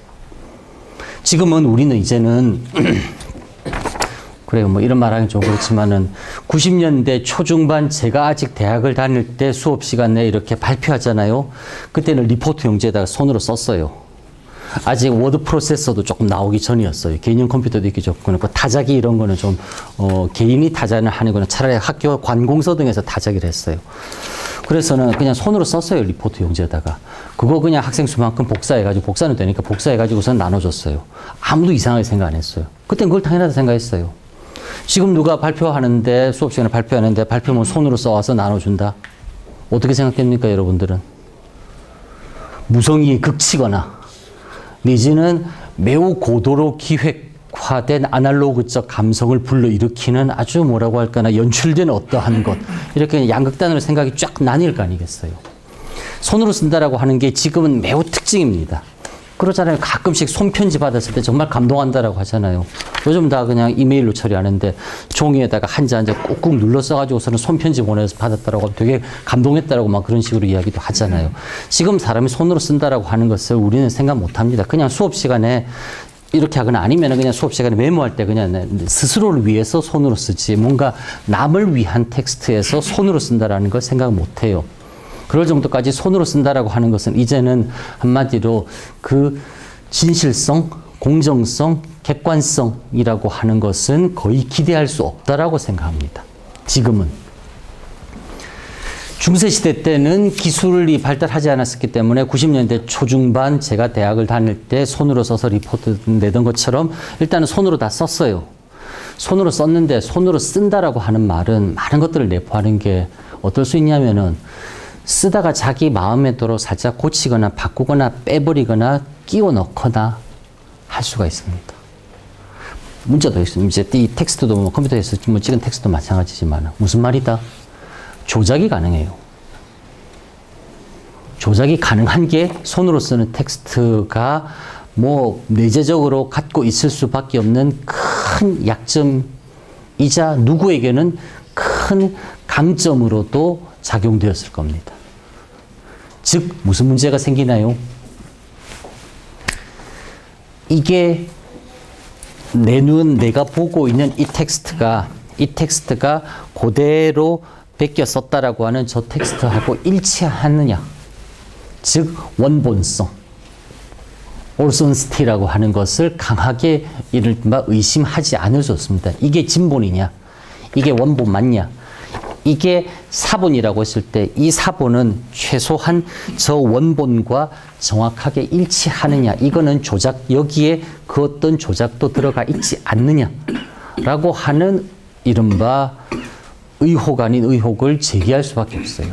지금은 우리는 이제는 그래요. 뭐 이런 말 하긴 좀 그렇지만은 구십 년대 초중반 제가 아직 대학을 다닐 때 수업 시간에 이렇게 발표하잖아요. 그때는 리포트 용지에다가 손으로 썼어요. 아직 워드 프로세서도 조금 나오기 전이었어요. 개인용 컴퓨터도 있기 좋고, 그 타자기 이런 거는 좀, 어, 개인이 타자를 하는 거는 차라리 학교 관공서 등에서 타자기를 했어요. 그래서는 그냥 손으로 썼어요. 리포트 용지에다가. 그거 그냥 학생 수만큼 복사해가지고, 복사는 되니까 복사해가지고선 나눠줬어요. 아무도 이상하게 생각 안 했어요. 그땐 그걸 당연하다 생각했어요. 지금 누가 발표하는데, 수업 시간에 발표하는데, 발표문 손으로 써와서 나눠준다? 어떻게 생각됩니까, 여러분들은? 무성의에 극치거나, 내지는 매우 고도로 기획화된 아날로그적 감성을 불러일으키는 아주 뭐라고 할까나 연출된 어떠한 것, 이렇게 양극단으로 생각이 쫙 나뉠 거 아니겠어요. 손으로 쓴다라고 하는 게 지금은 매우 특징입니다. 그러잖아요. 가끔씩 손편지 받았을 때 정말 감동한다라고 하잖아요. 요즘 다 그냥 이메일로 처리하는데 종이에다가 한자 한자 꾹꾹 눌러 써가지고서는 손편지 보내서 받았다라고 하면 되게 감동했다라고 막 그런 식으로 이야기도 하잖아요. 지금 사람이 손으로 쓴다라고 하는 것을 우리는 생각 못 합니다. 그냥 수업 시간에 이렇게 하거나 아니면 그냥 수업 시간에 메모할 때 그냥 스스로를 위해서 손으로 쓰지, 뭔가 남을 위한 텍스트에서 손으로 쓴다라는 걸 생각 못 해요. 그럴 정도까지 손으로 쓴다라고 하는 것은 이제는 한마디로 그 진실성, 공정성, 객관성이라고 하는 것은 거의 기대할 수 없다라고 생각합니다. 지금은. 중세시대 때는 기술이 발달하지 않았었기 때문에 구십 년대 초중반 제가 대학을 다닐 때 손으로 써서 리포트 내던 것처럼 일단은 손으로 다 썼어요. 손으로 썼는데 손으로 쓴다라고 하는 말은 많은 것들을 내포하는 게 어떨 수 있냐면은 쓰다가 자기 마음에 들어 살짝 고치거나 바꾸거나 빼버리거나 끼워 넣거나 할 수가 있습니다. 문자도 있습니다. 이제 이 텍스트도 뭐 컴퓨터에서 뭐 찍은 텍스트도 마찬가지지만 무슨 말이다? 조작이 가능해요. 조작이 가능한 게 손으로 쓰는 텍스트가 뭐 내재적으로 갖고 있을 수밖에 없는 큰 약점이자 누구에게는 큰 강점으로도 작용되었을 겁니다. 즉 무슨 문제가 생기나요? 이게 내 눈, 내가 보고 있는 이 텍스트가 이 텍스트가 그대로 베껴 썼다라고 하는 저 텍스트하고 일치하느냐, 즉 원본성, 올선스티라고 하는 것을 강하게 이른바 의심하지 않을 수 없습니다. 이게 진본이냐, 이게 원본 맞냐, 이게 사본이라고 했을 때 이 사본은 최소한 저 원본과 정확하게 일치하느냐, 이거는 조작, 여기에 그 어떤 조작도 들어가 있지 않느냐라고 하는 이른바 의혹 아닌 의혹을 제기할 수밖에 없어요.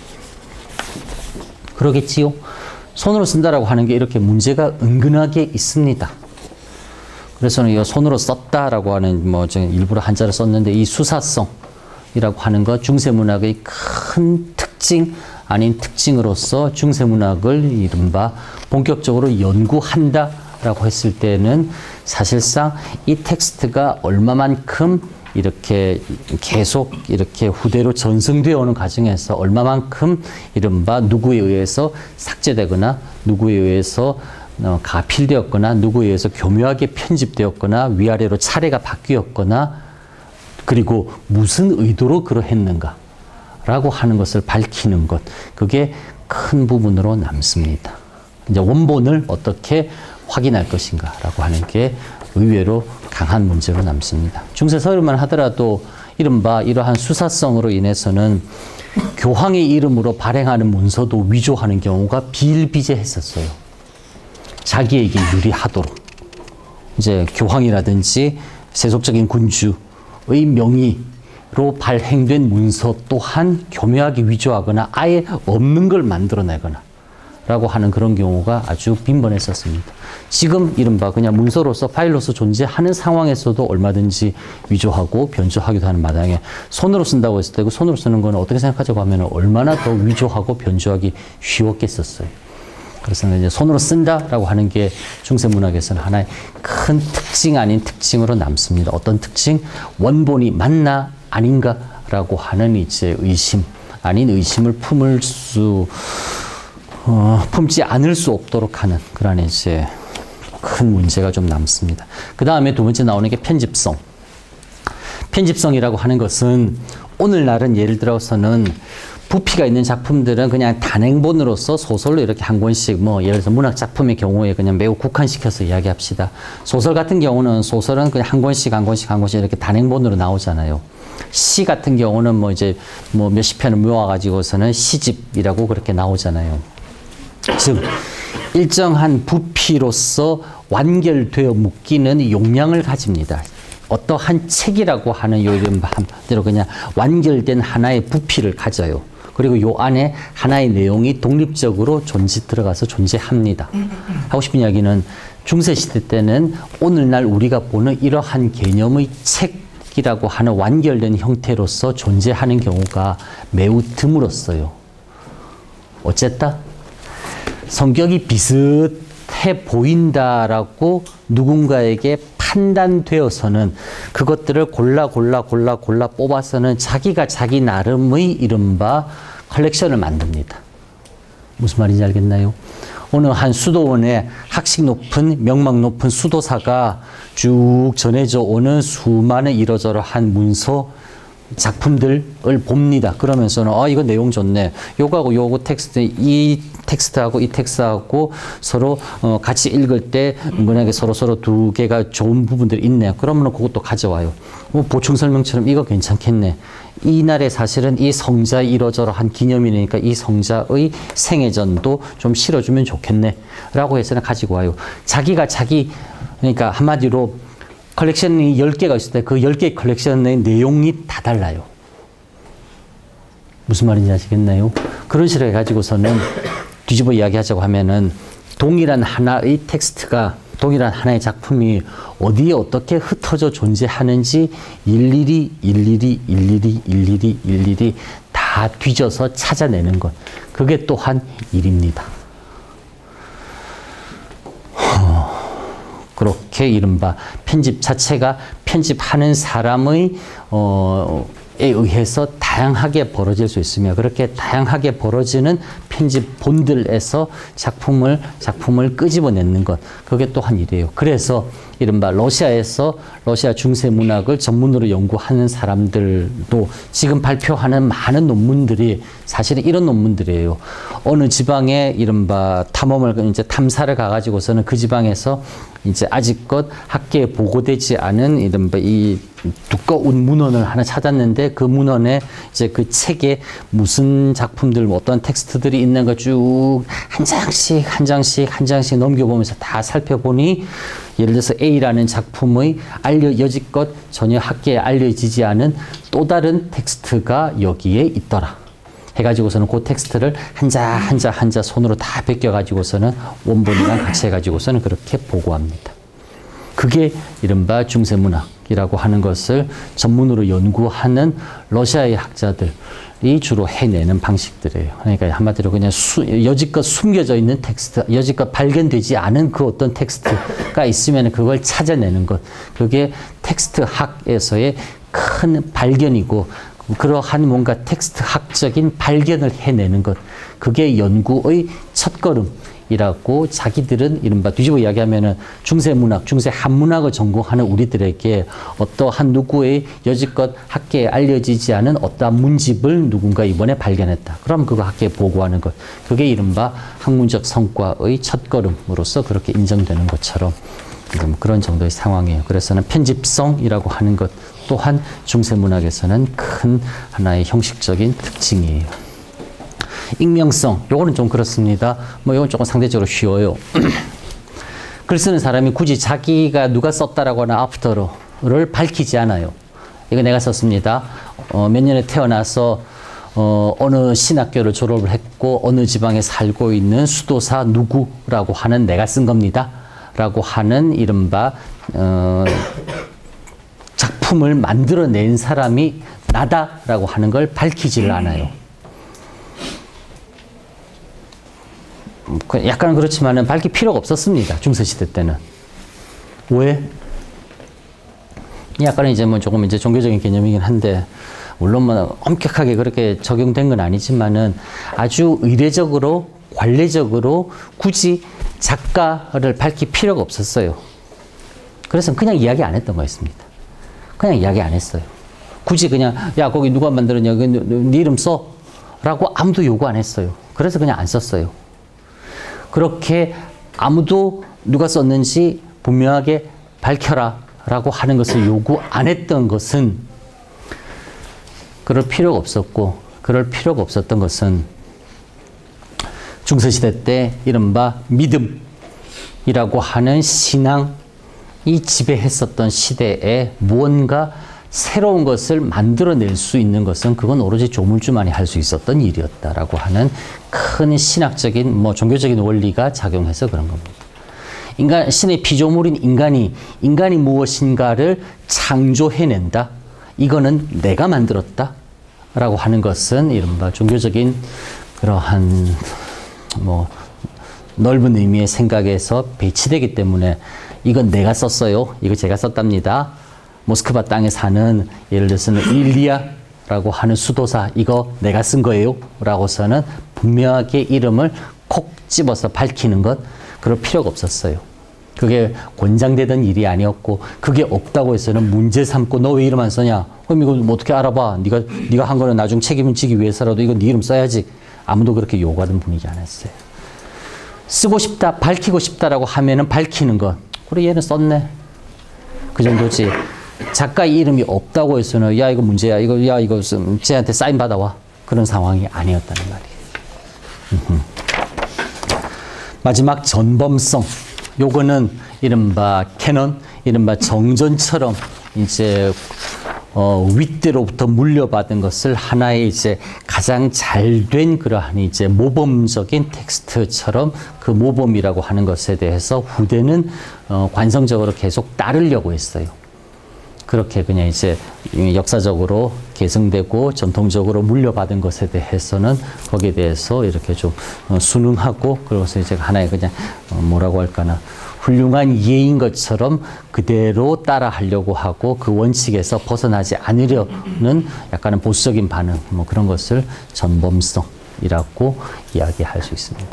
그러겠지요? 손으로 쓴다라고 하는 게 이렇게 문제가 은근하게 있습니다. 그래서는 이 손으로 썼다라고 하는 뭐 제가 일부러 한자를 썼는데 이 수사성이라고 하는 것, 중세문학의 큰 특징 아닌 특징으로서 중세문학을 이른바 본격적으로 연구한다라고 했을 때는 사실상 이 텍스트가 얼마만큼 이렇게 계속 이렇게 후대로 전승되어 오는 과정에서 얼마만큼 이른바 누구에 의해서 삭제되거나 누구에 의해서 어, 가필되었거나 누구에 의해서 교묘하게 편집되었거나 위아래로 차례가 바뀌었거나 그리고 무슨 의도로 그러했는가 라고 하는 것을 밝히는 것, 그게 큰 부분으로 남습니다. 이제 원본을 어떻게 확인할 것인가 라고 하는 게 의외로 강한 문제로 남습니다. 중세 서열만 하더라도 이른바 이러한 수사성으로 인해서는 교황의 이름으로 발행하는 문서도 위조하는 경우가 비일비재했었어요. 자기에게 유리하도록. 이제 교황이라든지 세속적인 군주의 명의로 발행된 문서 또한 교묘하게 위조하거나 아예 없는 걸 만들어내거나 라고 하는 그런 경우가 아주 빈번했었습니다. 지금 이른바 그냥 문서로서 파일로서 존재하는 상황에서도 얼마든지 위조하고 변조하기도 하는 마당에 손으로 쓴다고 했을 때 그 손으로 쓰는 거는 어떻게 생각하자고 하면 얼마나 더 위조하고 변조하기 쉬웠겠었어요. 그래서 이제 손으로 쓴다라고 하는 게 중세 문학에서는 하나의 큰 특징 아닌 특징으로 남습니다. 어떤 특징? 원본이 맞나 아닌가라고 하는 이제 의심 아닌 의심을 품을 수 어, 품지 않을 수 없도록 하는 그런 이제 큰 문제가 좀 남습니다. 그 다음에 두 번째 나오는 게 편집성. 편집성이라고 하는 것은 오늘날은 예를 들어서는 부피가 있는 작품들은 그냥 단행본으로서 소설로 이렇게 한 권씩, 뭐 예를 들어서 문학 작품의 경우에 그냥 매우 국한시켜서 이야기합시다. 소설 같은 경우는 소설은 그냥 한 권씩 한 권씩 한 권씩 이렇게 단행본으로 나오잖아요. 시 같은 경우는 뭐 이제 뭐 몇십 편을 모아가지고서는 시집이라고 그렇게 나오잖아요. 즉 일정한 부피로서 완결되어 묶이는 용량을 가집니다. 어떠한 책이라고 하는 요 이른바 한대로 그냥 완결된 하나의 부피를 가져요. 그리고 요 안에 하나의 내용이 독립적으로 존재 들어가서 존재합니다. 하고 싶은 이야기는 중세시대 때는 오늘날 우리가 보는 이러한 개념의 책이라고 하는 완결된 형태로서 존재하는 경우가 매우 드물었어요. 어쨌다? 성격이 비슷해 보인다라고 누군가에게 판단되어서는 그것들을 골라 골라 골라 골라 뽑아서는 자기가 자기 나름의 이른바 컬렉션을 만듭니다. 무슨 말인지 알겠나요? 어느 한 수도원에 학식 높은 명망 높은 수도사가 쭉 전해져 오는 수많은 이러저러한 문서 작품들을 봅니다. 그러면서는 아 이거 내용 좋네. 요거하고 요거 텍스트 이 텍스트하고 이 텍스트하고 서로 어, 같이 읽을 때 만약에 서로 서로 두 개가 좋은 부분들이 있네. 그러면 그것도 가져와요. 뭐 보충 설명처럼 이거 괜찮겠네. 이날에 사실은 이 성자의 이러저러한 기념일이니까 이 성자의 생애전도 좀 실어주면 좋겠네. 라고 해서는 가지고 와요. 자기가 자기 그러니까 한마디로 컬렉션이 열 개가 있을 때 그 열 개의 컬렉션의 내용이 다 달라요. 무슨 말인지 아시겠나요? 그런 식으로 해가지고서는 뒤집어 이야기하자고 하면은 동일한 하나의 텍스트가 동일한 하나의 작품이 어디에 어떻게 흩어져 존재하는지 일일이 일일이 일일이 일일이 일일이 다 뒤져서 찾아내는 것. 그게 또한 일입니다. 그렇게 이른바 편집 자체가 편집하는 사람의 어, 에 의해서 다양하게 벌어질 수 있으며 그렇게 다양하게 벌어지는 편집본들에서 작품을 작품을 끄집어내는 것 그게 또한 일이에요. 그래서 이른바 러시아에서 러시아 중세 문학을 전문으로 연구하는 사람들도 지금 발표하는 많은 논문들이 사실은 이런 논문들이에요. 어느 지방에 이른바 탐험을 이제 탐사를 가가지고서는 그 지방에서 이제 아직껏 학계에 보고되지 않은 이른바 이 두꺼운 문헌을 하나 찾았는데 그 문헌에 이제 그 책에 무슨 작품들 어떤 텍스트들이 있는 거 쭉 한 장씩 한 장씩 한 장씩 넘겨보면서 다 살펴보니 예를 들어서 A라는 작품의 알려 여지껏 전혀 학계에 알려지지 않은 또 다른 텍스트가 여기에 있더라. 해가지고서는 그 텍스트를 한자 한자 한자 손으로 다 베껴가지고서는 원본이랑 같이 해가지고서는 그렇게 보고합니다. 그게 이른바 중세문학이라고 하는 것을 전문으로 연구하는 러시아의 학자들이 주로 해내는 방식들이에요. 그러니까 한마디로 그냥 수, 여지껏 숨겨져 있는 텍스트, 여지껏 발견되지 않은 그 어떤 텍스트가 있으면 그걸 찾아내는 것. 그게 텍스트학에서의 큰 발견이고 그러한 뭔가 텍스트학적인 발견을 해내는 것. 그게 연구의 첫걸음이라고 자기들은 이른바 뒤집어 이야기하면은 중세문학, 중세 한문학을 전공하는 우리들에게 어떠한 누구의 여지껏 학계에 알려지지 않은 어떠한 문집을 누군가 이번에 발견했다. 그럼 그거 학계에 보고하는 것. 그게 이른바 학문적 성과의 첫걸음으로서 그렇게 인정되는 것처럼 그런 정도의 상황이에요. 그래서는 편집성이라고 하는 것 또한 중세문학에서는 큰 하나의 형식적인 특징이에요. 익명성, 요거는 좀 그렇습니다. 뭐 요건 조금 상대적으로 쉬워요. 글 쓰는 사람이 굳이 자기가 누가 썼다라고 하는 아프터를 밝히지 않아요. 이거 내가 썼습니다. 어, 몇 년에 태어나서 어, 어느 신학교를 졸업을 했고 어느 지방에 살고 있는 수도사 누구라고 하는 내가 쓴 겁니다. 라고 하는 이른바 어, 작품을 만들어낸 사람이 나다라고 하는 걸 밝히지를 않아요. 약간 그렇지만은 밝힐 필요가 없었습니다. 중세시대 때는. 왜? 약간 이제 뭐 조금 이제 종교적인 개념이긴 한데, 물론 뭐 엄격하게 그렇게 적용된 건 아니지만은 아주 의례적으로, 관례적으로 굳이 작가를 밝힐 필요가 없었어요. 그래서 그냥 이야기 안 했던 거였습니다. 그냥 이야기 안 했어요. 굳이 그냥, 야, 거기 누가 만들었냐, 네 이름 써. 라고 아무도 요구 안 했어요. 그래서 그냥 안 썼어요. 그렇게 아무도 누가 썼는지 분명하게 밝혀라 라고 하는 것을 요구 안 했던 것은 그럴 필요가 없었고, 그럴 필요가 없었던 것은 중세시대 때 이른바 믿음이라고 하는 신앙이 지배했었던 시대에 무언가 새로운 것을 만들어낼 수 있는 것은 그건 오로지 조물주만이 할 수 있었던 일이었다라고 하는 큰 신학적인, 뭐 종교적인 원리가 작용해서 그런 겁니다. 인간, 신의 피조물인 인간이, 인간이 무엇인가를 창조해낸다. 이거는 내가 만들었다. 라고 하는 것은 이른바 종교적인 그러한 뭐 넓은 의미의 생각에서 배치되기 때문에 이건 내가 썼어요. 이거 제가 썼답니다. 모스크바 땅에 사는 예를 들어서는 일리아라고 하는 수도사 이거 내가 쓴 거예요. 라고서는 분명하게 이름을 콕 집어서 밝히는 것 그럴 필요가 없었어요. 그게 권장되던 일이 아니었고 그게 없다고 해서는 문제 삼고 너 왜 이름 안 써냐? 그럼 이거 뭐 어떻게 알아봐? 네가 네가 한 거는 나중 책임을 지기 위해서라도 이거 네 이름 써야지. 아무도 그렇게 요구하던 분위기 아니었어요. 쓰고 싶다, 밝히고 싶다라고 하면은 밝히는 것. 그래 얘는 썼네. 그 정도지. 작가 이름이 없다고 해서는 야 이거 문제야. 이거 야 이거 쟤한테 사인 받아와. 그런 상황이 아니었다는 말이에요. 마지막 전범성. 요거는 이른바 캐논, 이른바 정전처럼 이제 어, 윗대로부터 물려받은 것을 하나의 이제 가장 잘된 그러한 이제 모범적인 텍스트처럼 그 모범이라고 하는 것에 대해서 후대는 어, 관성적으로 계속 따르려고 했어요. 그렇게 그냥 이제 역사적으로 계승되고 전통적으로 물려받은 것에 대해서는 거기에 대해서 이렇게 좀 순응하고 그래서 이제 하나의 그냥 뭐라고 할까나 훌륭한 예인 것처럼 그대로 따라 하려고 하고 그 원칙에서 벗어나지 않으려는 약간은 보수적인 반응 뭐 그런 것을 전범성이라고 이야기할 수 있습니다.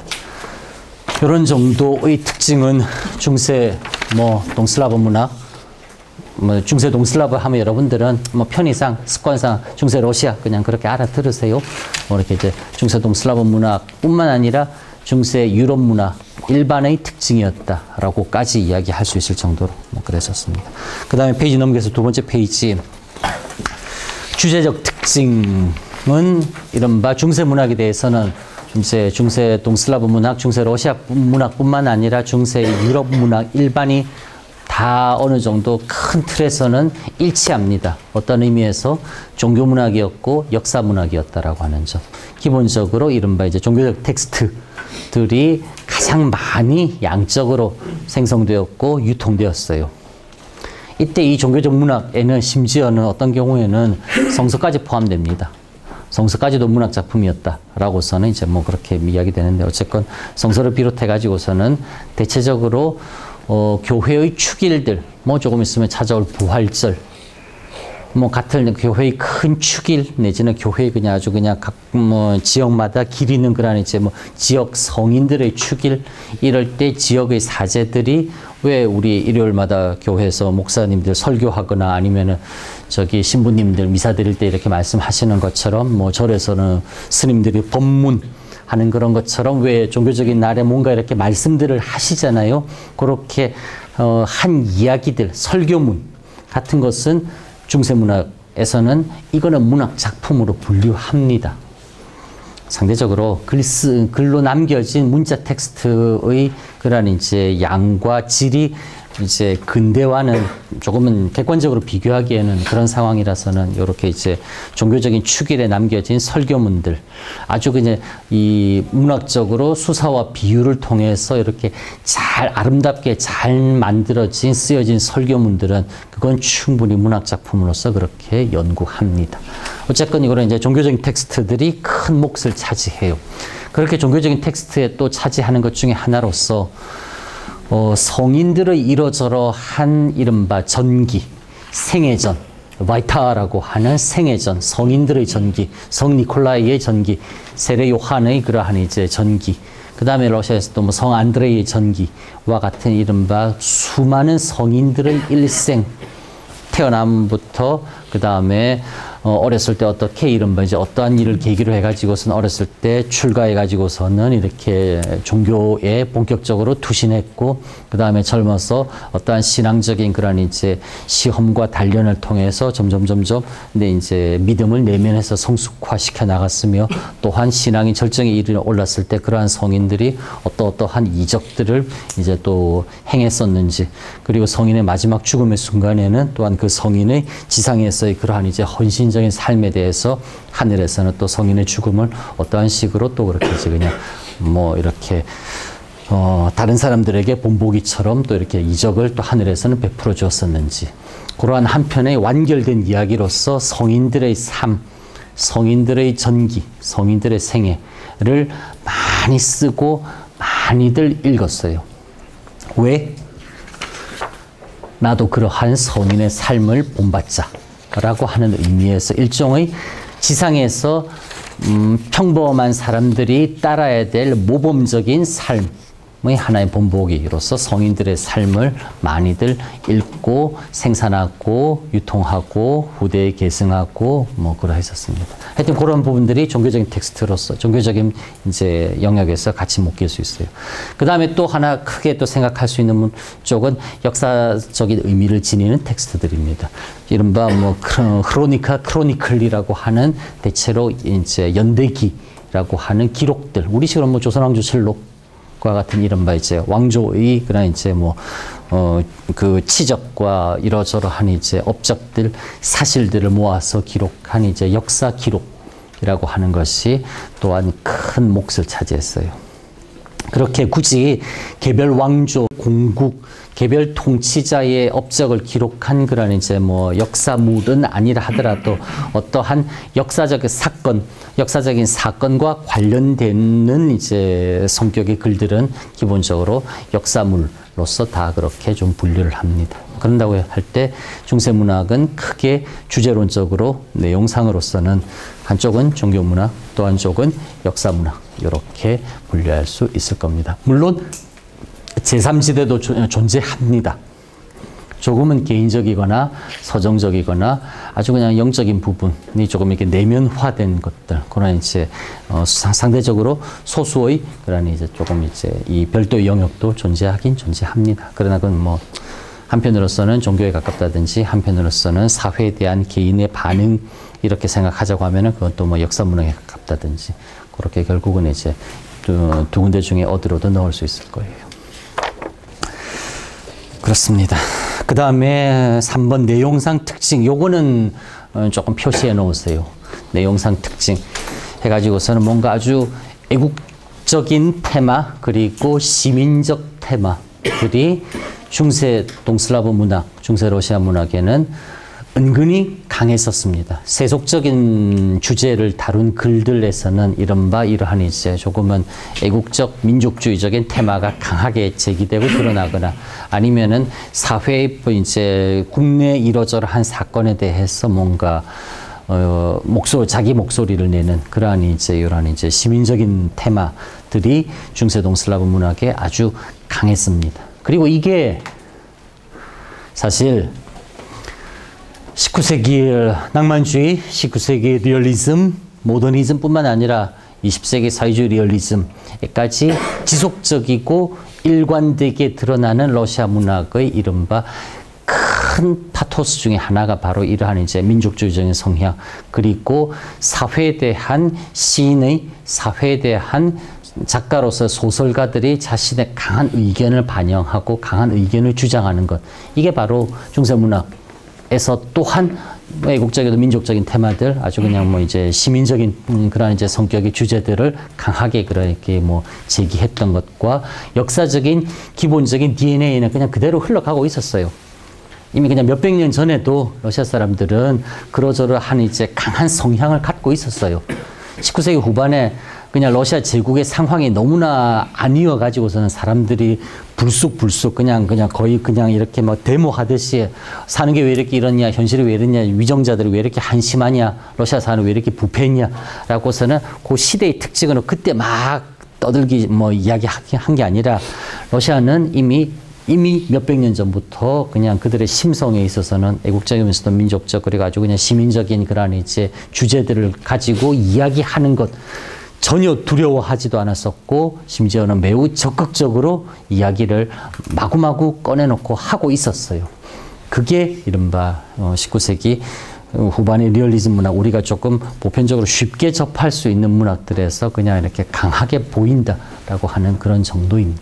이런 정도의 특징은 중세 뭐 동슬라브 문학 뭐 중세 동슬라브 하면 여러분들은 뭐 편의상 습관상 중세 러시아 그냥 그렇게 알아들으세요. 뭐 이렇게 이제 중세 동슬라브 문학뿐만 아니라 중세 유럽 문학 일반의 특징이었다라고까지 이야기할 수 있을 정도로 뭐 그랬었습니다. 그 다음에 페이지 넘겨서 두 번째 페이지 주제적 특징은 이른바 중세 문학에 대해서는 이제 중세 동슬라브 문학, 중세 러시아 문학뿐만 아니라 중세 유럽 문학 일반이 다 어느 정도 큰 틀에서는 일치합니다. 어떤 의미에서 종교문학이었고 역사문학이었다라고 하는 점. 기본적으로 이른바 이제 종교적 텍스트들이 가장 많이 양적으로 생성되었고 유통되었어요. 이때 이 종교적 문학에는 심지어는 어떤 경우에는 성서까지 포함됩니다. 성서까지도 문학 작품이었다라고서는 이제 뭐 그렇게 이야기되는데 어쨌건 성서를 비롯해 가지고서는 대체적으로 어, 교회의 축일들, 뭐 조금 있으면 찾아올 부활절, 뭐 같은 교회의 큰 축일 내지는 교회의 그냥 아주 그냥 각 뭐 지역마다 기리는 그런 이제 뭐 지역 성인들의 축일 이럴 때 지역의 사제들이 왜 우리 일요일마다 교회에서 목사님들 설교하거나 아니면은 저기 신부님들 미사 드릴 때 이렇게 말씀하시는 것처럼 뭐 절에서는 스님들이 법문 하는 그런 것처럼 왜 종교적인 날에 뭔가 이렇게 말씀들을 하시잖아요. 그렇게 어, 한 이야기들, 설교문 같은 것은 중세문학에서는 이거는 문학 작품으로 분류합니다. 상대적으로 글 쓰, 글로 남겨진 문자 텍스트의 그런 이제 양과 질이 이제 근대와는 조금은 객관적으로 비교하기에는 그런 상황이라서는 이렇게 이제 종교적인 축일에 남겨진 설교문들 아주 그냥 이 문학적으로 수사와 비유를 통해서 이렇게 잘 아름답게 잘 만들어진 쓰여진 설교문들은 그건 충분히 문학 작품으로서 그렇게 연구합니다. 어쨌건 이거는 이제 종교적인 텍스트들이 큰 몫을 차지해요. 그렇게 종교적인 텍스트에 또 차지하는 것 중에 하나로서 어, 성인들의 이러저러 한 이른바 전기, 생애전, 바이타라고 하는 생애전, 성인들의 전기, 성 니콜라이의 전기, 세례 요한의 그러한 이제 전기, 그 다음에 러시아에서도 뭐 성 안드레이의 전기와 같은 이른바 수많은 성인들의 일생, 태어남부터 그 다음에 어, 어렸을 때 어떻게 이른바 이제 어떠한 일을 계기로 해가지고서는 어렸을 때 출가해가지고서는 이렇게 종교에 본격적으로 투신했고, 그 다음에 젊어서 어떠한 신앙적인 그런 이제 시험과 단련을 통해서 점점 점점 근데 이제 믿음을 내면에서 성숙화시켜 나갔으며, 또한 신앙이 절정에 이르러 올랐을 때 그러한 성인들이 어떠어떠한 이적들을 이제 또 행했었는지, 그리고 성인의 마지막 죽음의 순간에는 또한 그 성인의 지상에서의 그러한 이제 헌신적인 삶에 대해서 하늘에서는 또 성인의 죽음을 어떠한 식으로 또 그렇게 이제 그냥 뭐 이렇게 어 다른 사람들에게 본보기처럼 또 이렇게 이적을 또 하늘에서는 베풀어 주었었는지, 그러한 한편의 완결된 이야기로서 성인들의 삶, 성인들의 전기, 성인들의 생애를 많이 쓰고 많이들 읽었어요. 왜? 나도 그러한 성인의 삶을 본받자 라고 하는 의미에서 일종의 지상에서 음, 평범한 사람들이 따라야 될 모범적인 삶의 하나의 본보기로서 성인들의 삶을 많이들 읽고 생산하고 유통하고 후대에 계승하고 뭐 그러 했었습니다. 하여튼 그런 부분들이 종교적인 텍스트로서 종교적인 이제 영역에서 같이 묶일 수 있어요. 그 다음에 또 하나 크게 또 생각할 수 있는 쪽은 역사적인 의미를 지니는 텍스트들입니다. 이른바 뭐 크로니카, 크로니클이라고 하는 대체로 이제 연대기라고 하는 기록들, 우리식으로 뭐 조선왕조실록 과 같은 이른바 이제 왕조의 그런 이제 뭐 어 그 치적과 이러저러한 이제 업적들, 사실들을 모아서 기록한 이제 역사 기록이라고 하는 것이 또한 큰 몫을 차지했어요. 그렇게 굳이 개별 왕조, 공국, 개별 통치자의 업적을 기록한 그런 이제 뭐 역사물은 아니라 하더라도 어떠한 역사적 사건, 역사적인 사건과 관련되는 이제 성격의 글들은 기본적으로 역사물로서 다 그렇게 좀 분류를 합니다. 그런다고 할 때 중세문학은 크게 주제론적으로 내용상으로서는 한쪽은 종교문학, 또 한쪽은 역사문학, 이렇게 분류할 수 있을 겁니다. 물론 제삼 지대도 존재합니다. 조금은 개인적이거나 서정적이거나 아주 그냥 영적인 부분이 조금 이렇게 내면화된 것들, 그런 이제 어, 상대적으로 소수의 그런 이제 조금 이제 이 별도의 영역도 존재하긴 존재합니다. 그러나 그건 뭐 한편으로서는 종교에 가깝다든지 한편으로서는 사회에 대한 개인의 반응 이렇게 생각하자고 하면은 그건 또 뭐 역사문학에 가깝다든지 그렇게 결국은 이제 두, 두 군데 중에 어디로도 넣을 수 있을 거예요. 그렇습니다. 그 다음에 삼 번 내용상 특징. 요거는 조금 표시해 놓으세요. 내용상 특징. 해가지고서는 뭔가 아주 애국적인 테마, 그리고 시민적 테마들이 중세 동슬라브 문학, 중세 러시아 문학에는 은근히 강했었습니다. 세속적인 주제를 다룬 글들에서는 이른바 이러한 이제 조금은 애국적 민족주의적인 테마가 강하게 제기되고 드러나거나 아니면은 사회의 이제 국내 이러저러한 사건에 대해서 뭔가 어, 목소리, 자기 목소리를 내는 그러한 이제 이러한 이제 시민적인 테마들이 중세 동슬라브 문학에 아주 강했습니다. 그리고 이게 사실 십구 세기 낭만주의, 십구 세기 리얼리즘, 모더니즘뿐만 아니라 이십 세기 사회주의 리얼리즘까지 지속적이고 일관되게 드러나는 러시아 문학의 이른바 큰 파토스 중에 하나가 바로 이러한 이제 민족주의적인 성향, 그리고 사회에 대한 시인의, 사회에 대한 작가로서 소설가들이 자신의 강한 의견을 반영하고 강한 의견을 주장하는 것, 이게 바로 중세문학 에서 또한 애국적이고 민족적인 테마들, 아주 그냥 뭐 이제 시민적인 그런 이제 성격의 주제들을 강하게 그렇게 뭐 제기했던 것과 역사적인 기본적인 디엔에이는 그냥 그대로 흘러가고 있었어요. 이미 그냥 몇백 년 전에도 러시아 사람들은 그러저러한 이제 강한 성향을 갖고 있었어요. 십구 세기 후반에 그냥 러시아 제국의 상황이 너무나 아니어 가지고서는 사람들이 불쑥불쑥 그냥 그냥 거의 그냥 이렇게 뭐 데모하듯이 사는 게 왜 이렇게 이러냐, 현실이 왜 이러냐, 위정자들이 왜 이렇게 한심하냐, 러시아 사는 왜 이렇게 부패했냐라고서는 그 시대의 특징으로 그때 막 떠들기 뭐 이야기한 게 아니라 러시아는 이미 이미 몇백 년 전부터 그냥 그들의 심성에 있어서는 애국적이면서도 민족적 그래가지고 그냥 시민적인 그런 이제 주제들을 가지고 이야기하는 것 전혀 두려워하지도 않았었고 심지어는 매우 적극적으로 이야기를 마구마구 꺼내놓고 하고 있었어요. 그게 이른바 십구 세기 후반의 리얼리즘 문학, 우리가 조금 보편적으로 쉽게 접할 수 있는 문학들에서 그냥 이렇게 강하게 보인다라고 하는 그런 정도입니다.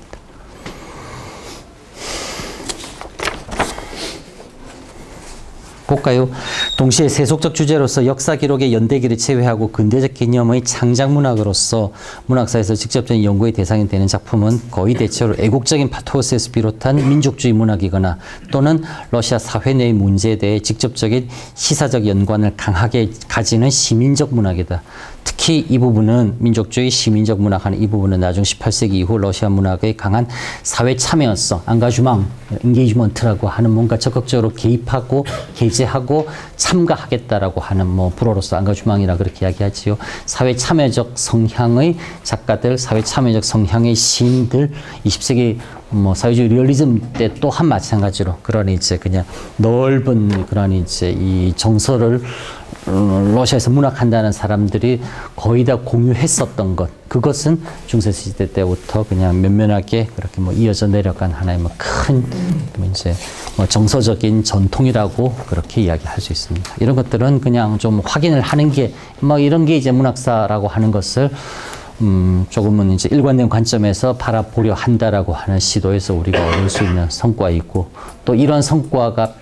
볼까요? 동시에 세속적 주제로서 역사 기록의 연대기를 제외하고 근대적 개념의 창작 문학으로서 문학사에서 직접적인 연구의 대상이 되는 작품은 거의 대체로 애국적인 파토스에서 비롯한 민족주의 문학이거나 또는 러시아 사회 내의 문제에 대해 직접적인 시사적 연관을 강하게 가지는 시민적 문학이다. 특히 이 부분은 민족주의 시민적 문학하는 이 부분은 나중 십팔 세기 이후 러시아 문학의 강한 사회 참여성, 앙가주망, 인게이지먼트라고 하는 뭔가 적극적으로 개입하고 게재하고 참가하겠다라고 하는 뭐 불어로서 앙가주망이라 그렇게 이야기하지요. 사회 참여적 성향의 작가들, 사회 참여적 성향의 시인들, 이십 세기 뭐 사회주의 리얼리즘 때 또한 마찬가지로 그런 이제 그냥 넓은 그런 이제 이 정서를 러시아에서 문학한다는 사람들이 거의 다 공유했었던 것, 그것은 중세시대 때부터 그냥 면면하게 그렇게 뭐 이어져 내려간 하나의 뭐 큰 이제 뭐 정서적인 전통이라고 그렇게 이야기할 수 있습니다. 이런 것들은 그냥 좀 확인을 하는 게 뭐 이런 게 이제 문학사라고 하는 것을 음, 조금은 이제 일관된 관점에서 바라보려 한다라고 하는 시도에서 우리가 얻을 수 있는 성과이고, 또 이런 성과가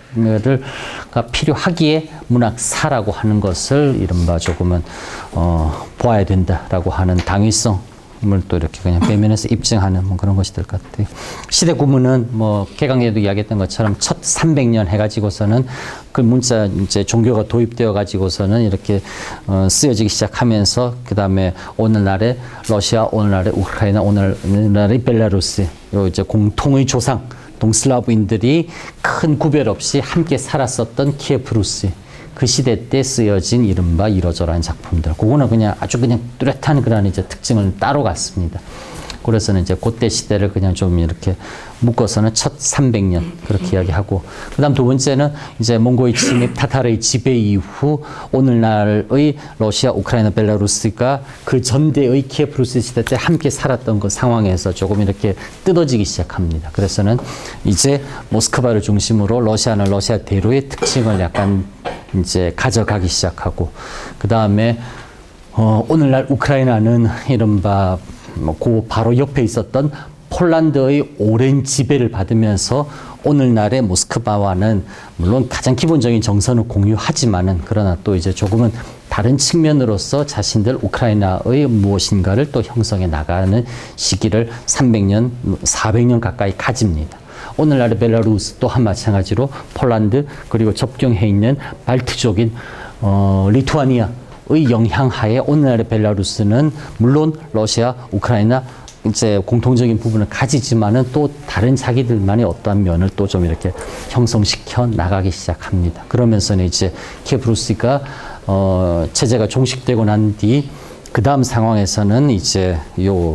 필요하기에 문학사라고 하는 것을 이른바 조금은 어, 보아야 된다라고 하는 당위성을 또 이렇게 그냥 배면에서 입증하는 뭐 그런 것이 될 것 같아요. 시대 구문은 뭐 개강에도 이야기했던 것처럼 첫 삼백 년 해가지고서는 그 문자 이제 종교가 도입되어 가지고서는 이렇게 어, 쓰여지기 시작하면서 그 다음에 오늘날의 러시아, 오늘날의 우크라이나, 오늘날의 벨라루스 요 이제 공통의 조상 동슬라브인들이 큰 구별 없이 함께 살았었던 키예프 루시, 그 시대 때 쓰여진 이른바 이러저러한 작품들, 그거는 그냥 아주 그냥 뚜렷한 그런 이제 특징을 따로 갖습니다. 그래서는 이제 그때 시대를 그냥 좀 이렇게 묶어서는 첫 삼백 년 그렇게 이야기하고, 그 다음 두 번째는 이제 몽고의 침입, 타타르의 지배 이후 오늘날의 러시아, 우크라이나, 벨라루스가 그 전대의 키예프 루시 시대 때 함께 살았던 그 상황에서 조금 이렇게 뜯어지기 시작합니다. 그래서는 이제 모스크바를 중심으로 러시아는 러시아 대로의 특징을 약간 이제 가져가기 시작하고, 그 다음에 어, 오늘날 우크라이나는 이른바 뭐 그 바로 옆에 있었던 폴란드의 오랜 지배를 받으면서 오늘날의 모스크바와는 물론 가장 기본적인 정서는 공유하지만은 그러나 또 이제 조금은 다른 측면으로서 자신들 우크라이나의 무엇인가를 또 형성해 나가는 시기를 삼백 년, 사백 년 가까이 가집니다. 오늘날의 벨라루스 또한 마찬가지로 폴란드 그리고 접경해 있는 발트족인 어, 리투아니아 의 영향하에 오늘날의 벨라루스는 물론 러시아, 우크라이나 이제 공통적인 부분을 가지지만은 또 다른 자기들만의 어떠한 면을 또 좀 이렇게 형성시켜 나가기 시작합니다. 그러면서는 이제 키예프 루시가 어 체제가 종식되고 난 뒤 그 다음 상황에서는 이제 요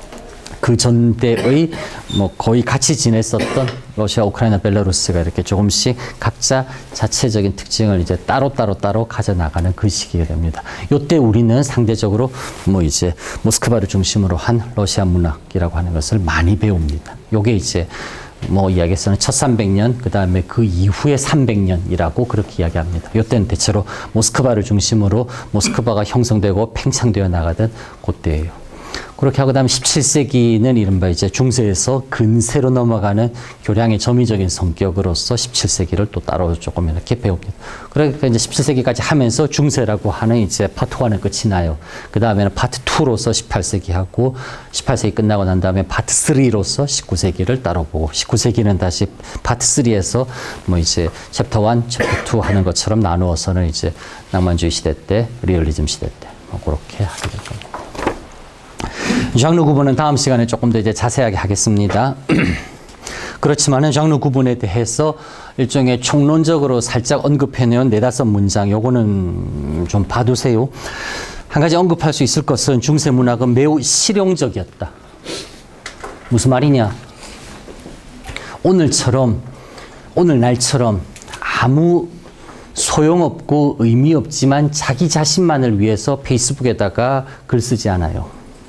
그 전대의 뭐 거의 같이 지냈었던 러시아, 우크라이나, 벨라루스가 이렇게 조금씩 각자 자체적인 특징을 이제 따로 따로 따로 가져 나가는 그 시기가 됩니다. 요때 우리는 상대적으로 뭐 이제 모스크바를 중심으로 한 러시아 문학이라고 하는 것을 많이 배웁니다. 요게 이제 뭐 이야기에서는 첫 삼백 년, 그 다음에 그 이후의 삼백 년이라고 그렇게 이야기합니다. 요때는 대체로 모스크바를 중심으로 모스크바가 형성되고 팽창되어 나가던 그때예요. 그렇게 하고 그다음에 십칠 세기는 이른바 이제 중세에서 근세로 넘어가는 교량의 점의적인 성격으로서 십칠 세기를 또 따로 조금 이렇게 배웁니다. 그러니까 이제 십칠 세기까지 하면서 중세라고 하는 이제 파트 일은 끝이 나요. 그 다음에는 파트 이로서 십팔 세기 하고, 십팔 세기 끝나고 난 다음에 파트 삼로서 십구 세기를 따로 보고, 십구 세기는 다시 파트 삼에서 뭐 이제 챕터 일, 챕터 이 하는 것처럼 나누어서는 이제 낭만주의 시대 때, 리얼리즘 시대 때 뭐 그렇게 하게 될 겁니다. 장르 구분은 다음 시간에 조금 더 이제 자세하게 하겠습니다. 그렇지만은 장르 구분에 대해서 일종의 총론적으로 살짝 언급해내온 네다섯 문장, 요거는 좀 봐두세요. 한 가지 언급할 수 있을 것은 중세 문학은 매우 실용적이었다. 무슨 말이냐? 오늘처럼, 오늘날처럼 아무 소용없고 의미 없지만 자기 자신만을 위해서 페이스북에다가 글 쓰지 않아요.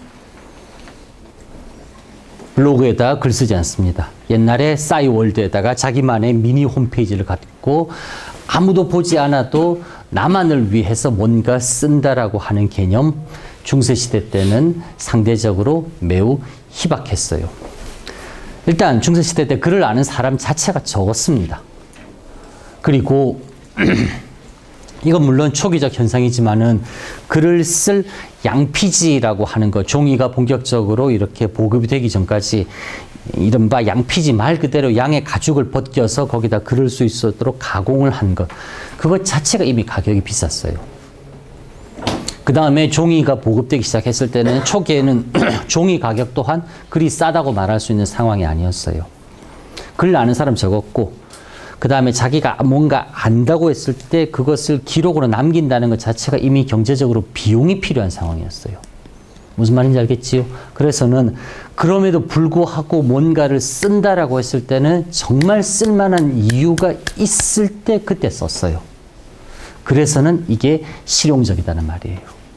블로그에다가 글 쓰지 않습니다. 옛날에 싸이월드에다가 자기만의 미니 홈페이지를 갖고 아무도 보지 않아도 나만을 위해서 뭔가 쓴다라고 하는 개념, 중세시대 때는 상대적으로 매우 희박했어요. 일단 중세시대 때 글을 아는 사람 자체가 적었습니다. 그리고 이건 물론 초기적 현상이지만은 글을 쓸 양피지라고 하는 것, 종이가 본격적으로 이렇게 보급이 되기 전까지 이른바 양피지, 말 그대로 양의 가죽을 벗겨서 거기다 글을 쓸 수 있도록 가공을 한 것, 그것 자체가 이미 가격이 비쌌어요. 그 다음에 종이가 보급되기 시작했을 때는 초기에는 종이 가격 또한 그리 싸다고 말할 수 있는 상황이 아니었어요. 글 아는 사람 적었고, 그 다음에 자기가 뭔가 안다고 했을 때 그것을 기록으로 남긴다는 것 자체가 이미 경제적으로 비용이 필요한 상황이었어요. 무슨 말인지 알겠지요? 그래서는 그럼에도 불구하고 뭔가를 쓴다라고 했을 때는 정말 쓸만한 이유가 있을 때 그때 썼어요. 그래서는 이게 실용적이다는 말이에요.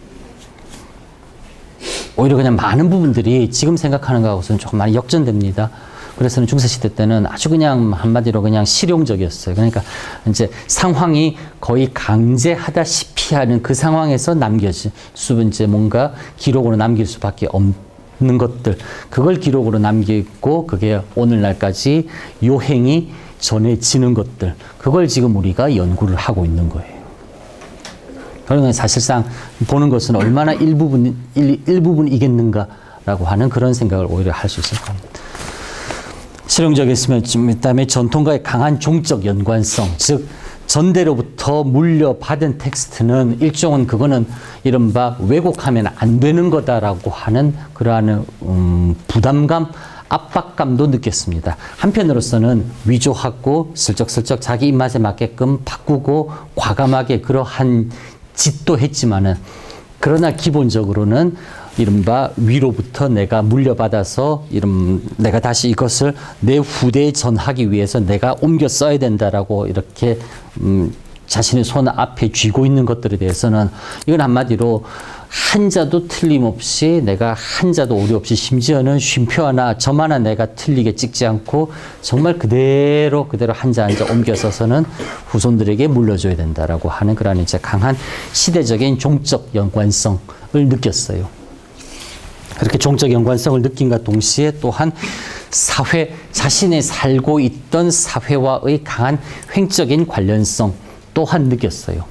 오히려 그냥 많은 부분들이 지금 생각하는 것하고서는 조금 많이 역전됩니다. 그래서는 중세시대 때는 아주 그냥 한마디로 그냥 실용적이었어요. 그러니까 이제 상황이 거의 강제하다시피 하는 그 상황에서 남겨질 수, 이제 뭔가 기록으로 남길 수밖에 없는 것들, 그걸 기록으로 남기고 그게 오늘날까지 요행이 전해지는 것들, 그걸 지금 우리가 연구를 하고 있는 거예요. 그러면 사실상 보는 것은 얼마나 일부분, 일, 일부분이겠는가라고 하는 그런 생각을 오히려 할 수 있을 겁니다. 실용적이었으면 그다음에 전통과의 강한 종적 연관성, 즉 전대로부터 물려받은 텍스트는 일종은 그거는 이른바 왜곡하면 안 되는 거다라고 하는 그러한 음, 부담감, 압박감도 느꼈습니다. 한편으로서는 위조하고 슬쩍슬쩍 자기 입맛에 맞게끔 바꾸고 과감하게 그러한 짓도 했지만은, 그러나 기본적으로는 이른바 위로부터 내가 물려받아서 이름 내가 다시 이것을 내 후대에 전하기 위해서 내가 옮겨 써야 된다라고 이렇게 음, 자신의 손 앞에 쥐고 있는 것들에 대해서는 이건 한마디로 한자도 틀림없이 내가 한자도 오류 없이, 심지어는 쉼표 하나 점 하나 내가 틀리게 찍지 않고 정말 그대로 그대로 한자 한자 옮겨 써서는 후손들에게 물려줘야 된다라고 하는 그런 이제 강한 시대적인 종적 연관성을 느꼈어요. 그렇게 종적 연관성을 느낀과 동시에 또한 사회, 자신의 살고 있던 사회와의 강한 횡적인 관련성 또한 느꼈어요.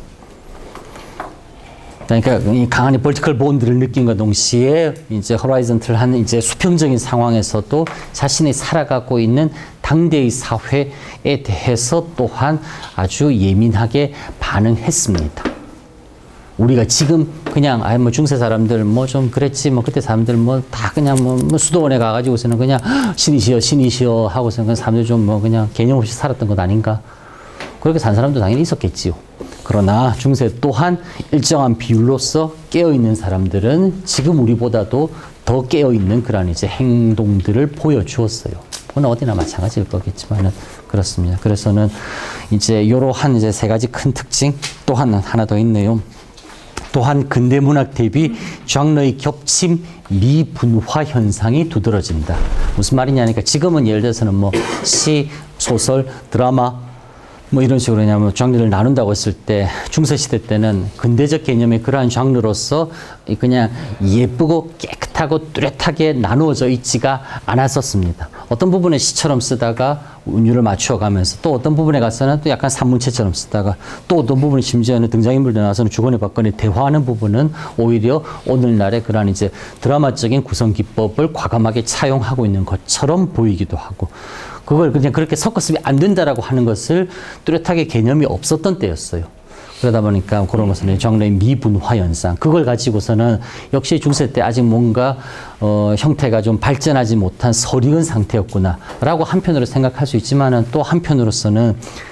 그러니까 이 강한 벌티컬 본드를 느낀과 동시에 이제 호라이즌틀한 이제 수평적인 상황에서도 자신이 살아가고 있는 당대의 사회에 대해서 또한 아주 예민하게 반응했습니다. 우리가 지금 그냥 아 뭐 중세 사람들 뭐 좀 그랬지 뭐 그때 사람들 뭐 다 그냥 뭐, 뭐 수도원에 가가지고서는 그냥 신이시여 신이시여 하고서는 그 사람들 좀 뭐 그냥 개념 없이 살았던 것 아닌가? 그렇게 산 사람도 당연히 있었겠지요. 그러나 중세 또한 일정한 비율로서 깨어있는 사람들은 지금 우리보다도 더 깨어있는 그런 이제 행동들을 보여주었어요. 그건 어디나 마찬가지일 거겠지만은 그렇습니다. 그래서는 이제 이러한 이제 세 가지 큰 특징, 또한 하나 더 있네요. 또한 근대 문학 대비 장르의 겹침, 미분화 현상이 두드러진다. 무슨 말이냐니까 지금은 예를 들어서는 뭐 시, 소설, 드라마 뭐 이런 식으로 그냥 장르를 나눈다고 했을 때 중세시대 때는 근대적 개념의 그러한 장르로서 그냥 예쁘고 깨끗하고 뚜렷하게 나누어져 있지가 않았었습니다. 어떤 부분에 시처럼 쓰다가 운율을 맞추어 가면서 또 어떤 부분에 가서는 또 약간 산문체처럼 쓰다가 또 어떤 부분이 심지어는 등장인물들 나와서는 주거니 받거니 대화하는 부분은 오히려 오늘날의 그러한 이제 드라마적인 구성 기법을 과감하게 차용하고 있는 것처럼 보이기도 하고, 그걸 그냥 그렇게 섞었으면 안 된다라고 하는 것을 뚜렷하게 개념이 없었던 때였어요. 그러다 보니까 그런 것은 장르의 미분화 현상, 그걸 가지고서는 역시 중세 때 아직 뭔가 어, 형태가 좀 발전하지 못한 설익은 상태였구나 라고 한편으로 생각할 수 있지만은 또 한편으로서는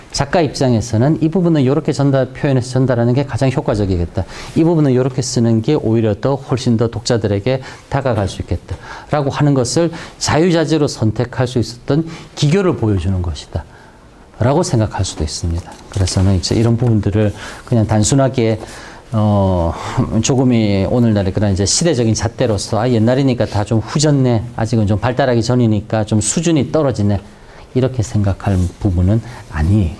작가 입장에서는 이 부분은 이렇게 전달, 표현해서 전달하는 게 가장 효과적이겠다. 이 부분은 이렇게 쓰는 게 오히려 더 훨씬 더 독자들에게 다가갈 수 있겠다. 라고 하는 것을 자유자재로 선택할 수 있었던 기교를 보여주는 것이다. 라고 생각할 수도 있습니다. 그래서는 이제 이런 부분들을 그냥 단순하게 어, 조금이 오늘날의 그런 이제 시대적인 잣대로서 아, 옛날이니까 다 좀 후졌네. 아직은 좀 발달하기 전이니까 좀 수준이 떨어지네. 이렇게 생각할 부분은 아니에요.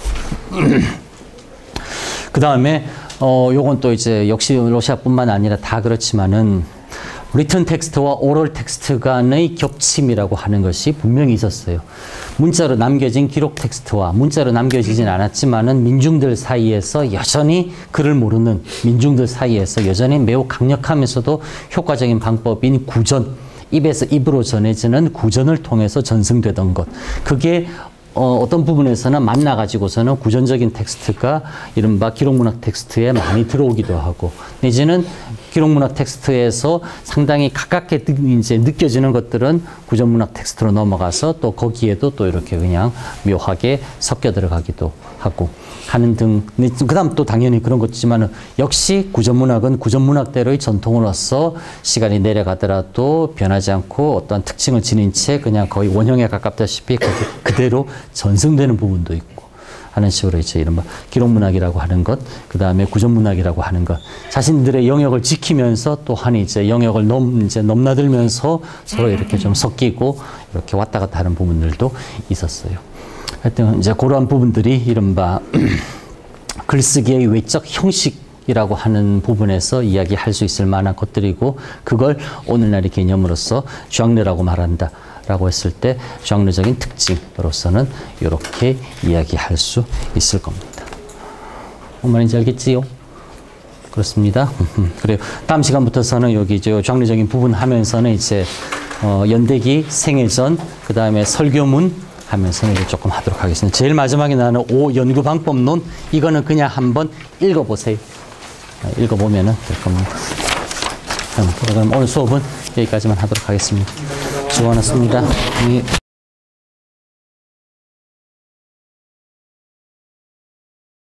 그 다음에, 어, 요건 또 이제 역시 러시아뿐만 아니라 다 그렇지만은 리튼 텍스트와 오럴 텍스트 간의 겹침이라고 하는 것이 분명히 있었어요. 문자로 남겨진 기록 텍스트와 문자로 남겨지진 않았지만은 민중들 사이에서 여전히 글을 모르는 민중들 사이에서 여전히 매우 강력하면서도 효과적인 방법인 구전, 입에서 입으로 전해지는 구전을 통해서 전승되던 것. 그게 어, 어떤 부분에서는 만나가지고서는 구전적인 텍스트가 이른바 기록문학 텍스트에 많이 들어오기도 하고, 내지는 기록문학 텍스트에서 상당히 가깝게 이제 느껴지는 것들은 구전문학 텍스트로 넘어가서 또 거기에도 또 이렇게 그냥 묘하게 섞여 들어가기도 하고 하는 등, 그 다음 또 당연히 그런 것이지만은 역시 구전문학은 구전문학대로의 전통으로서 시간이 내려가더라도 변하지 않고 어떠한 특징을 지닌 채 그냥 거의 원형에 가깝다시피 그대로 전승되는 부분도 있고 하는 식으로 이제 이른바 기록문학이라고 하는 것, 그 다음에 구전문학이라고 하는 것, 자신들의 영역을 지키면서 또한 이제 영역을 넘, 이제 넘나들면서 서로 이렇게 좀 섞이고 이렇게 왔다 갔다 하는 부분들도 있었어요. 하여튼 이제 그러한 부분들이 이른바 글쓰기의 외적 형식이라고 하는 부분에서 이야기할 수 있을 만한 것들이고, 그걸 오늘날의 개념으로서 장르라고 말한다. 라고 했을 때 장르적인 특징으로서는 이렇게 이야기할 수 있을 겁니다. 뭔 말인지 알겠지요? 그렇습니다. 그래요. 다음 시간부터서는 여기 이제 장르적인 부분 하면서는 이제 어, 연대기, 생애전, 그 다음에 설교문 하면서는 이제 조금 하도록 하겠습니다. 제일 마지막에 나는 오 연구방법론, 이거는 그냥 한번 읽어보세요. 읽어보면은 될 겁니다. 그럼 오늘 수업은 여기까지만 하도록 하겠습니다. 수고하셨습니다. 예.